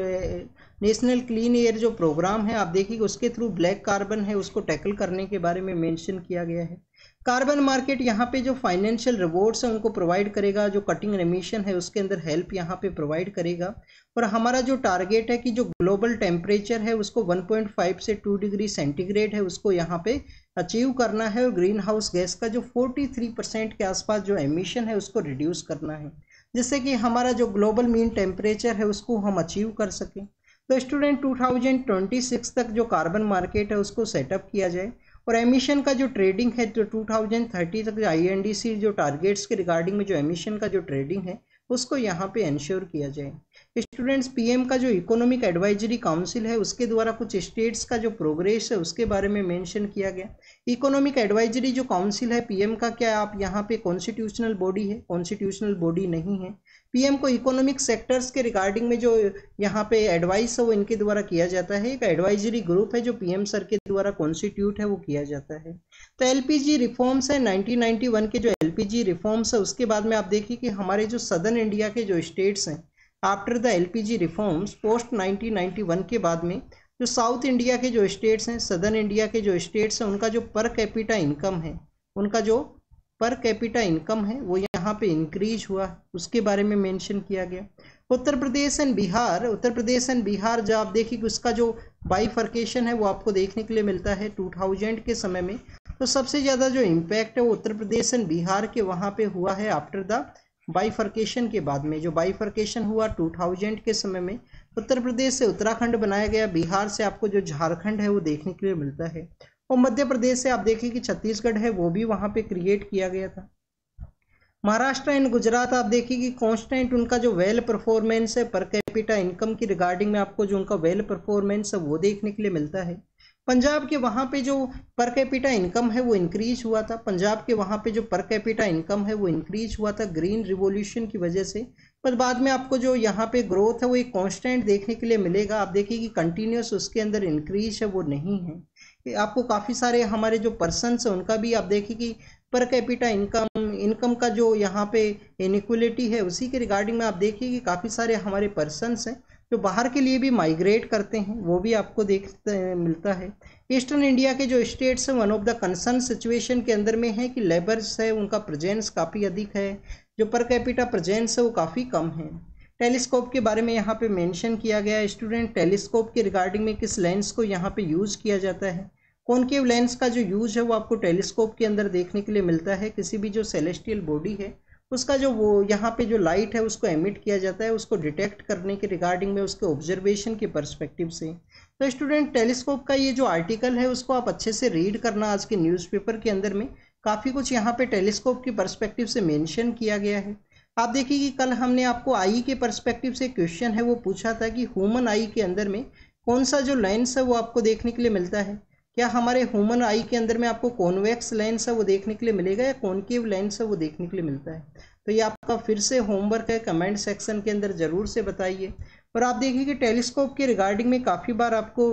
नेशनल क्लीन एयर जो प्रोग्राम है आप देखिए उसके थ्रू ब्लैक कार्बन है उसको टैकल करने के बारे में मेंशन किया गया है। कार्बन मार्केट यहाँ पे जो फाइनेंशियल रिवॉर्ड्स हैं उनको प्रोवाइड करेगा, जो कटिंग एमिशन है उसके अंदर हेल्प यहाँ पे प्रोवाइड करेगा, और हमारा जो टारगेट है कि जो ग्लोबल टेम्परेचर है उसको वन पॉइंट फाइव से टू डिग्री सेंटीग्रेड है उसको यहाँ पे अचीव करना है, और ग्रीन हाउस गैस का जो फोर्टी थ्री परसेंट के आसपास जो एमिशन है उसको रिड्यूस करना है, जिससे कि हमारा जो ग्लोबल मीन टेम्परेचर है उसको हम अचीव कर सकें। तो student two thousand twenty six तक जो कार्बन मार्केट है उसको सेटअप किया जाए, और एमिशन का जो ट्रेडिंग है जो टू थाउजेंड थर्टी तक आई एन डी सी जो टारगेट्स के रिगार्डिंग में जो एमिशन का जो ट्रेडिंग है उसको यहाँ पे इंश्योर किया जाए। स्टूडेंट्स पीएम का जो इकोनॉमिक एडवाइजरी काउंसिल है उसके द्वारा कुछ स्टेट्स का जो प्रोग्रेस है उसके बारे में मेंशन किया गया। इकोनॉमिक एडवाइजरी जो काउंसिल है पीएम का, क्या आप यहाँ पे कॉन्स्टिट्यूशनल बॉडी है? कॉन्स्टिट्यूशनल बॉडी नहीं है। पीएम को इकोनॉमिक सेक्टर्स के रिगार्डिंग में जो यहाँ पे एडवाइस है वो इनके द्वारा किया जाता है, एक एडवाइजरी ग्रुप है जो पीएम सर के द्वारा कॉन्स्टिट्यूट है वो किया जाता है। तो एलपीजी रिफॉर्म्स है नाइनटीन नाइंटी वन के जो एलपीजी रिफॉर्म्स है उसके बाद में आप देखिए कि हमारे जो सदर्न इंडिया के जो स्टेट्स हैं after the LPG reforms post nineteen ninety one के बाद में जो साउथ इंडिया के जो स्टेट्स हैं, सदर्न इंडिया के जो स्टेट्स हैं, उनका जो पर कैपिटा इनकम है उनका जो पर कैपिटा इनकम है वो यहाँ पे इंक्रीज हुआ, उसके बारे में मेंशन किया गया। उत्तर प्रदेश एंड बिहार उत्तर प्रदेश एंड बिहार जो आप देखिए उसका जो बाइफर्केशन है वो आपको देखने के लिए मिलता है टू थाउजेंड के समय में। तो सबसे ज़्यादा जो इम्पैक्ट है वो उत्तर प्रदेश एंड बिहार के वहाँ पे हुआ है आफ्टर द बाइफर्केशन के बाद में। जो बाइफर्केशन हुआ टू थाउजेंड के समय में उत्तर प्रदेश से उत्तराखंड बनाया गया, बिहार से आपको जो झारखंड है वो देखने के लिए मिलता है, और मध्य प्रदेश से आप देखिए कि छत्तीसगढ़ है वो भी वहाँ पे क्रिएट किया गया था। महाराष्ट्र एंड गुजरात आप देखिए कि कांस्टेंट उनका जो वेल परफॉर्मेंस है पर कैपिटा इनकम की रिगार्डिंग में आपको जो उनका वेल परफॉर्मेंस है वो देखने के लिए मिलता है। पंजाब के वहाँ पे जो पर कैपिटा इनकम है वो इंक्रीज हुआ था, पंजाब के वहाँ पे जो पर कैपिटा इनकम है वो इंक्रीज हुआ था ग्रीन रिवॉल्यूशन की वजह से, पर बाद में आपको जो यहाँ पे ग्रोथ है वो एक कांस्टेंट देखने के लिए मिलेगा। आप देखिए कि कंटिन्यूस उसके अंदर इंक्रीज है वो नहीं है। आपको काफ़ी सारे हमारे जो पर्सनस हैं उनका भी आप देखिए कि पर कैपिटा इनकम इनकम का जो यहाँ पे इनइक्वलिटी है उसी के रिगार्डिंग में आप देखिए कि काफ़ी सारे हमारे पर्सनस हैं जो बाहर के लिए भी माइग्रेट करते हैं, वो भी आपको देखते मिलता है। ईस्टर्न इंडिया के जो स्टेट्स हैं one of the concern situation के अंदर में है कि लेबर्स है उनका प्रेजेंस काफ़ी अधिक है, जो पर कैपिटा प्रेजेंस है वो काफ़ी कम है। टेलीस्कोप के बारे में यहाँ पे मेंशन किया गया है। स्टूडेंट टेलीस्कोप के रिगार्डिंग में किस लेंस को यहाँ पे यूज़ किया जाता है? कॉनकेव लेंस का जो यूज है वो आपको टेलीस्कोप के अंदर देखने के लिए मिलता है। किसी भी जो सेलेस्टियल बॉडी है उसका जो वो यहाँ पे जो लाइट है उसको एमिट किया जाता है, उसको डिटेक्ट करने के रिगार्डिंग में उसके ऑब्जर्वेशन के पर्सपेक्टिव से। तो स्टूडेंट टेलीस्कोप का ये जो आर्टिकल है उसको आप अच्छे से रीड करना। आज के न्यूज़पेपर के अंदर में काफ़ी कुछ यहाँ पे टेलीस्कोप के पर्सपेक्टिव से मेंशन किया गया है। आप देखिए कि कल हमने आपको आई के पर्सपेक्टिव से क्वेश्चन है वो पूछा था कि ह्यूमन आई के अंदर में कौन सा जो लेंस है वो आपको देखने के लिए मिलता है। क्या हमारे ह्यूमन आई के अंदर में आपको कॉन्वेक्स लेंस है वो देखने के लिए मिलेगा या कॉनकेव लेंस है वो देखने के लिए मिलता है। तो ये आपका फिर से होमवर्क है, कमेंट सेक्शन के अंदर ज़रूर से बताइए। और आप देखिए कि टेलीस्कोप के रिगार्डिंग में काफ़ी बार आपको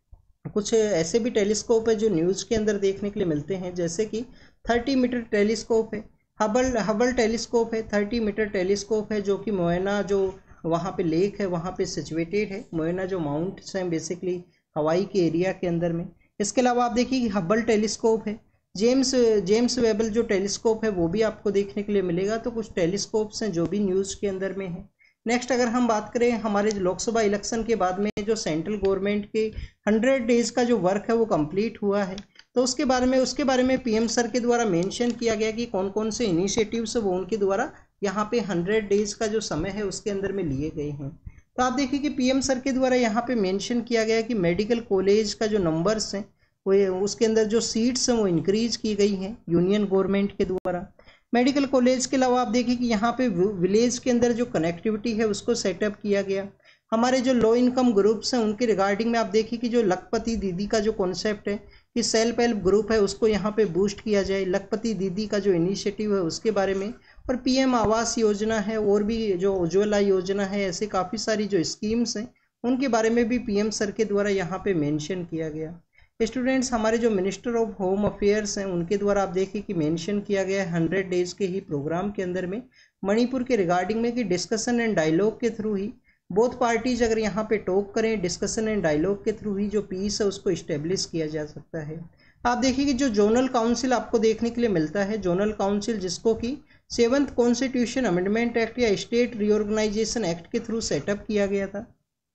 कुछ ऐसे भी टेलीस्कोप है जो न्यूज़ के अंदर देखने के लिए मिलते हैं, जैसे कि थर्टी मीटर टेलीस्कोप है, हबल हबल टेलीस्कोप है, थर्टी मीटर टेलीस्कोप है जो कि मोएना जो वहाँ पे लेक है वहाँ पे सिचुएटेड है। मोएना जो माउंट्स हैं बेसिकली हवाई के एरिया के अंदर में। इसके अलावा आप देखिए कि हबल टेलीस्कोप है, जेम्स जेम्स वेबल जो टेलीस्कोप है वो भी आपको देखने के लिए मिलेगा। तो कुछ टेलीस्कोप्स हैं जो भी न्यूज़ के अंदर में है। नेक्स्ट अगर हम बात करें हमारे लोकसभा इलेक्शन के बाद में जो सेंट्रल गवर्नमेंट के हंड्रेड डेज का जो वर्क है वो कंप्लीट हुआ है, तो उसके बारे में उसके बारे में पीएम सर के द्वारा मेंशन किया गया कि कौन कौन से इनिशिएटिव्स वो उनके द्वारा यहाँ पे हंड्रेड डेज का जो समय है उसके अंदर में लिए गए हैं। तो आप देखिए कि पीएम सर के द्वारा यहाँ पे मेंशन किया गया कि मेडिकल कॉलेज का जो नंबर्स हैं वो उसके अंदर जो सीट्स हैं वो इंक्रीज की गई हैं यूनियन गवर्नमेंट के द्वारा। मेडिकल कॉलेज के अलावा आप देखिए कि यहाँ पे विलेज के अंदर जो कनेक्टिविटी है उसको सेटअप किया गया। हमारे जो लो इनकम ग्रुप्स हैं उनके रिगार्डिंग में आप देखिए कि जो लखपति दीदी का जो कॉन्सेप्ट है कि सेल्फ हेल्प ग्रुप है उसको यहाँ पे बूस्ट किया जाए। लखपति दीदी का जो इनिशिएटिव है उसके बारे में, और पीएम आवास योजना है और भी जो उज्ज्वला योजना है, ऐसे काफ़ी सारी जो स्कीम्स हैं उनके बारे में भी पीएम सर के द्वारा यहाँ पे मेंशन किया गया। स्टूडेंट्स हमारे जो मिनिस्टर ऑफ होम अफेयर्स हैं उनके द्वारा आप देखिए कि मेंशन किया गया है हंड्रेड डेज के ही प्रोग्राम के अंदर में मणिपुर के रिगार्डिंग में कि डिस्कशन एंड डायलॉग के थ्रू ही बोथ पार्टीज अगर यहाँ पे टॉक करें, डिस्कशन एंड डायलॉग के थ्रू ही जो पीस है उसको इस्टेब्लिश किया जा सकता है। आप देखिए कि जो जोनल काउंसिल आपको देखने के लिए मिलता है, जोनल काउंसिल जिसको कि सेवंथ कॉन्स्टिट्यूशन अमेंडमेंट एक्ट या स्टेट रीऑर्गेनाइजेशन एक्ट के थ्रू सेटअप किया गया था।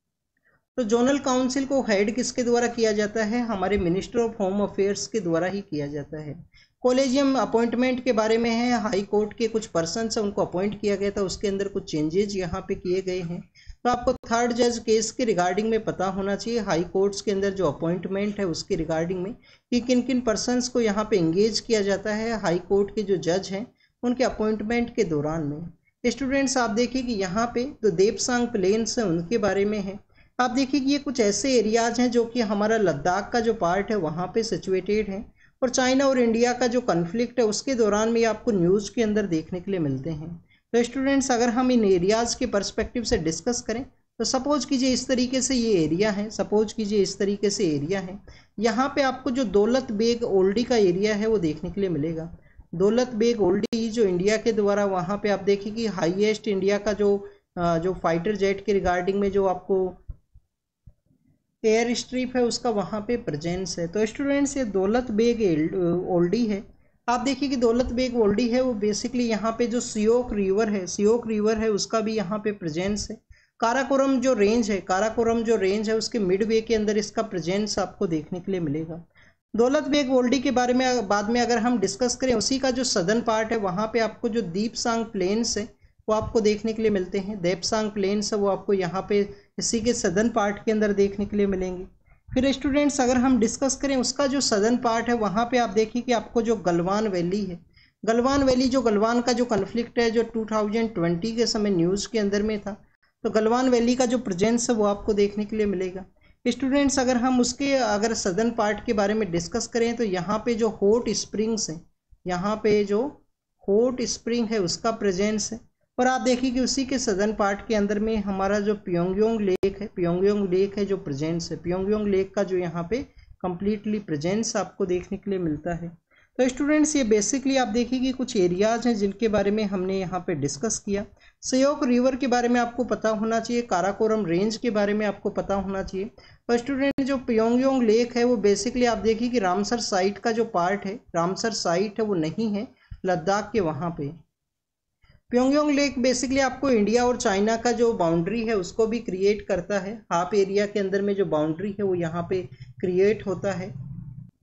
तो जोनल काउंसिल को हेड किसके द्वारा किया जाता है? हमारे मिनिस्टर ऑफ होम अफेयर्स के द्वारा ही किया जाता है। कॉलेजियम अपॉइंटमेंट के बारे में है, हाई कोर्ट के कुछ पर्सन है उनको अपॉइंट किया गया था, उसके अंदर कुछ चेंजेज यहाँ पे किए गए हैं। तो आपको थर्ड जज केस के रिगार्डिंग में पता होना चाहिए हाई कोर्ट्स के अंदर जो अपॉइंटमेंट है उसके रिगार्डिंग में कि किन किन पर्सनस को यहाँ पे इंगेज किया जाता है हाई कोर्ट के जो जज हैं उनके अपॉइंटमेंट के दौरान में। स्टूडेंट्स आप देखिए कि यहाँ पे जो देपसांग प्लेन्स हैं उनके बारे में है। आप देखिए कि ये कुछ ऐसे एरियाज हैं जो कि हमारा लद्दाख का जो पार्ट है वहाँ पे सिचुएटेड है, और चाइना और इंडिया का जो कन्फ्लिक्ट है उसके दौरान में आपको न्यूज़ के अंदर देखने के लिए मिलते हैं। तो स्टूडेंट्स अगर हम इन एरियाज़ के पर्सपेक्टिव से डिस्कस करें तो सपोज कीजिए इस तरीके से ये एरिया है, सपोज कीजिए इस तरीके से एरिया है। यहाँ पे आपको जो दौलत बेग ओल्डी का एरिया है वो देखने के लिए मिलेगा। दौलत बेग ओल्डी जो इंडिया के द्वारा वहाँ पे आप देखिए कि हाईएस्ट इंडिया का जो जो फाइटर जेट के रिगार्डिंग में जो आपको एयर स्ट्रिप है उसका वहाँ पे प्रेजेंस है। तो स्टूडेंट्स ये दौलत बेग ओल्डी है। आप देखिए कि दौलत बेग ओल्डी है वो बेसिकली यहाँ पे जो सियोक रिवर है सियोक रिवर है उसका भी यहाँ पे प्रेजेंस है। काराकोरम जो रेंज है काराकोरम जो रेंज है उसके मिड वे के अंदर इसका प्रेजेंस आपको देखने के लिए मिलेगा। दौलत बेग ओल्डी के बारे में बाद में अगर हम डिस्कस करें, उसी का जो सदर्न पार्ट है वहाँ पे आपको जो दीपसांग प्लेन्स है वो आपको देखने के लिए मिलते हैं। देपसांग प्लेन्स है वो आपको यहाँ पे इसी के सदर्न पार्ट के अंदर देखने के लिए मिलेंगे। फिर स्टूडेंट्स अगर हम डिस्कस करें उसका जो सदर्न पार्ट है वहाँ पे आप देखिए कि आपको जो गलवान वैली है, गलवान वैली जो गलवान का जो कन्फ्लिक्ट है जो टू थाउजेंड ट्वेंटी के समय न्यूज़ के अंदर में था, तो गलवान वैली का जो प्रेजेंस है वो आपको देखने के लिए मिलेगा। स्टूडेंट्स अगर हम उसके अगर सदर्न पार्ट के बारे में डिस्कस करें तो यहाँ पे जो हॉट स्प्रिंग्स हैं, यहाँ पे जो हॉट स्प्रिंग है उसका प्रेजेंस है। और आप देखिए कि उसी के सदर्न पार्ट के अंदर में हमारा जो प्योंगयांग लेक है प्योंगयांग लेक है जो प्रेजेंस है, प्योंगयांग लेक का जो यहाँ पे कम्प्लीटली प्रेजेंस आपको देखने के लिए मिलता है। तो स्टूडेंट्स ये बेसिकली आप देखिए कि कुछ एरियाज हैं जिनके बारे में हमने यहाँ पे डिस्कस किया। सियोक रिवर के बारे में आपको पता होना चाहिए, काराकोरम रेंज के बारे में आपको पता होना चाहिए। और स्टूडेंट जो प्योंगयांग लेक है वो बेसिकली आप देखिए कि रामसर साइट का जो पार्ट है, रामसर साइट है वो नहीं है लद्दाख के वहाँ पे। प्योंगयांग लेक बेसिकली आपको इंडिया और चाइना का जो बाउंड्री है उसको भी क्रिएट करता है। हाफ एरिया के अंदर में जो बाउंड्री है वो यहाँ पे क्रिएट होता है।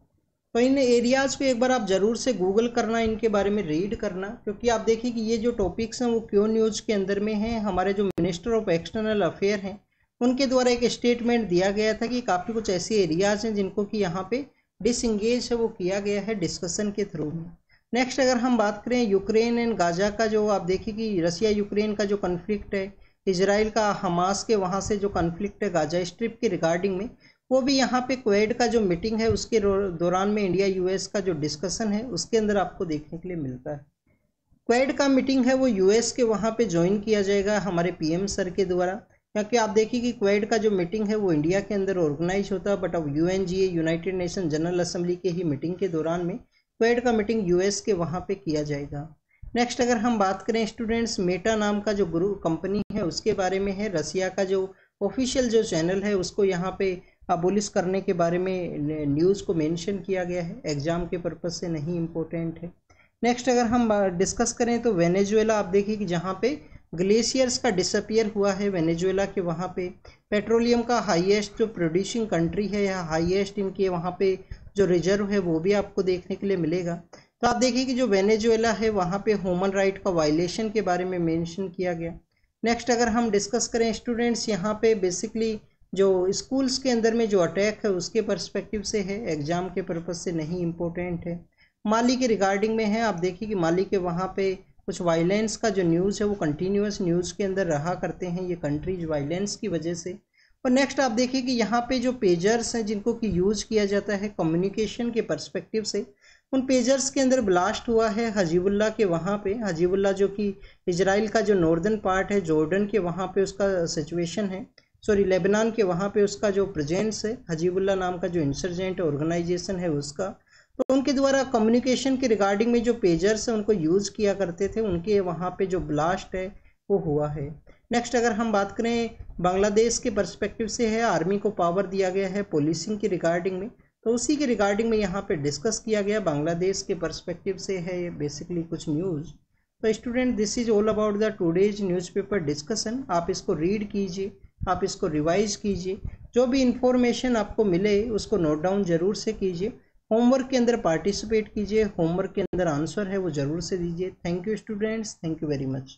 तो इन एरियाज़ को एक बार आप ज़रूर से गूगल करना, इनके बारे में रीड करना, क्योंकि आप देखिए कि ये जो टॉपिक्स हैं वो क्यों न्यूज़ के अंदर में हैं। हमारे जो मिनिस्टर ऑफ एक्सटर्नल अफेयर हैं उनके द्वारा एक स्टेटमेंट दिया गया था कि काफ़ी कुछ ऐसे एरियाज़ हैं जिनको कि यहाँ पे डिसंगेज है वो किया गया है डिस्कशन के थ्रू में। नेक्स्ट अगर हम बात करें यूक्रेन एंड गाजा का, जो आप देखिए कि रसिया यूक्रेन का जो कन्फ्लिक्ट है, इजराइल का हमास के वहाँ से जो कन्फ्लिक्ट है गाजा स्ट्रिप के रिगार्डिंग में, वो भी यहाँ पे क्वेड का जो मीटिंग है उसके दौरान में इंडिया यूएस का जो डिस्कशन है उसके अंदर आपको देखने के लिए मिलता है। क्वेड का मीटिंग है वो यूएस के वहाँ पे ज्वाइन किया जाएगा हमारे पीएम सर के द्वारा, क्योंकि आप देखिए कि क्वेड का जो मीटिंग है वो इंडिया के अंदर ऑर्गेनाइज होता है, बट अब UNGA United Nation General Assembly के ही मीटिंग के दौरान में क्वेड का मीटिंग यूएस के वहाँ पे किया जाएगा। नेक्स्ट अगर हम बात करें स्टूडेंट्स, मेटा नाम का जो ग्रुप कंपनी है उसके बारे में है। रसिया का जो ऑफिशियल जो चैनल है उसको यहाँ पे अबोलिश करने के बारे में न्यूज़ को मेंशन किया गया है, एग्जाम के पर्पज से नहीं इम्पोर्टेंट है। नेक्स्ट अगर हम डिस्कस करें तो वेनेजुएला, आप देखिए कि जहाँ पे ग्लेशियर्स का डिसअपियर हुआ है वेनेजुएला के, वहाँ पे पेट्रोलियम का हाईएस्ट जो प्रोड्यूसिंग कंट्री है या हाईएस्ट इनके वहाँ पे जो रिजर्व है वो भी आपको देखने के लिए मिलेगा। तो आप देखिए कि जो वेनेजुएला है वहाँ पे ह्यूमन राइट का वायलेशन के बारे में मेंशन किया गया। नेक्स्ट अगर हम डिस्कस करें स्टूडेंट्स, यहाँ पे बेसिकली जो स्कूल्स के अंदर में जो अटैक है उसके पर्सपेक्टिव से है, एग्जाम के पर्पज से नहीं इम्पोर्टेंट है। माली के रिगार्डिंग में है, आप देखिए कि माली के वहाँ पे कुछ वायलेंस का जो न्यूज़ है वो कंटिन्यूस न्यूज़ के अंदर रहा करते हैं ये कंट्रीज वायलेंस की वजह से। और नेक्स्ट आप देखिए कि यहाँ पे जो पेजर्स हैं जिनको कि यूज़ किया जाता है कम्युनिकेशन के पर्सपेक्टिव से, उन पेजर्स के अंदर ब्लास्ट हुआ है हजीबुल्ला के वहाँ पे। हजीबुल्ला जो कि इजराइल का जो नॉर्दर्न पार्ट है जॉर्डन के वहाँ पे उसका सिचुएशन है, सॉरी लेबनान के वहाँ पे उसका जो प्रेजेंस है, हजीबुल्ला नाम का जो इंसर्जेंट ऑर्गेनाइजेशन है उसका, तो उनके द्वारा कम्युनिकेशन के रिगार्डिंग में जो पेजर्स हैं उनको यूज़ किया करते थे, उनके वहाँ पे जो ब्लास्ट है वो हुआ है। नेक्स्ट अगर हम बात करें बांग्लादेश के पर्सपेक्टिव से है, आर्मी को पावर दिया गया है पुलिसिंग के रिगार्डिंग में, तो उसी के रिगार्डिंग में यहाँ पे डिस्कस किया गया बांग्लादेश के पर्सपेक्टिव से है ये बेसिकली कुछ न्यूज़। तो student this is all about the today's newspaper discussion. आप इसको रीड कीजिए, आप इसको रिवाइज कीजिए, जो भी इंफॉर्मेशन आपको मिले उसको नोट डाउन जरूर से कीजिए, होमवर्क के अंदर पार्टिसिपेट कीजिए, होमवर्क के अंदर आंसर है वो जरूर से दीजिए। Thank you students, thank you very much.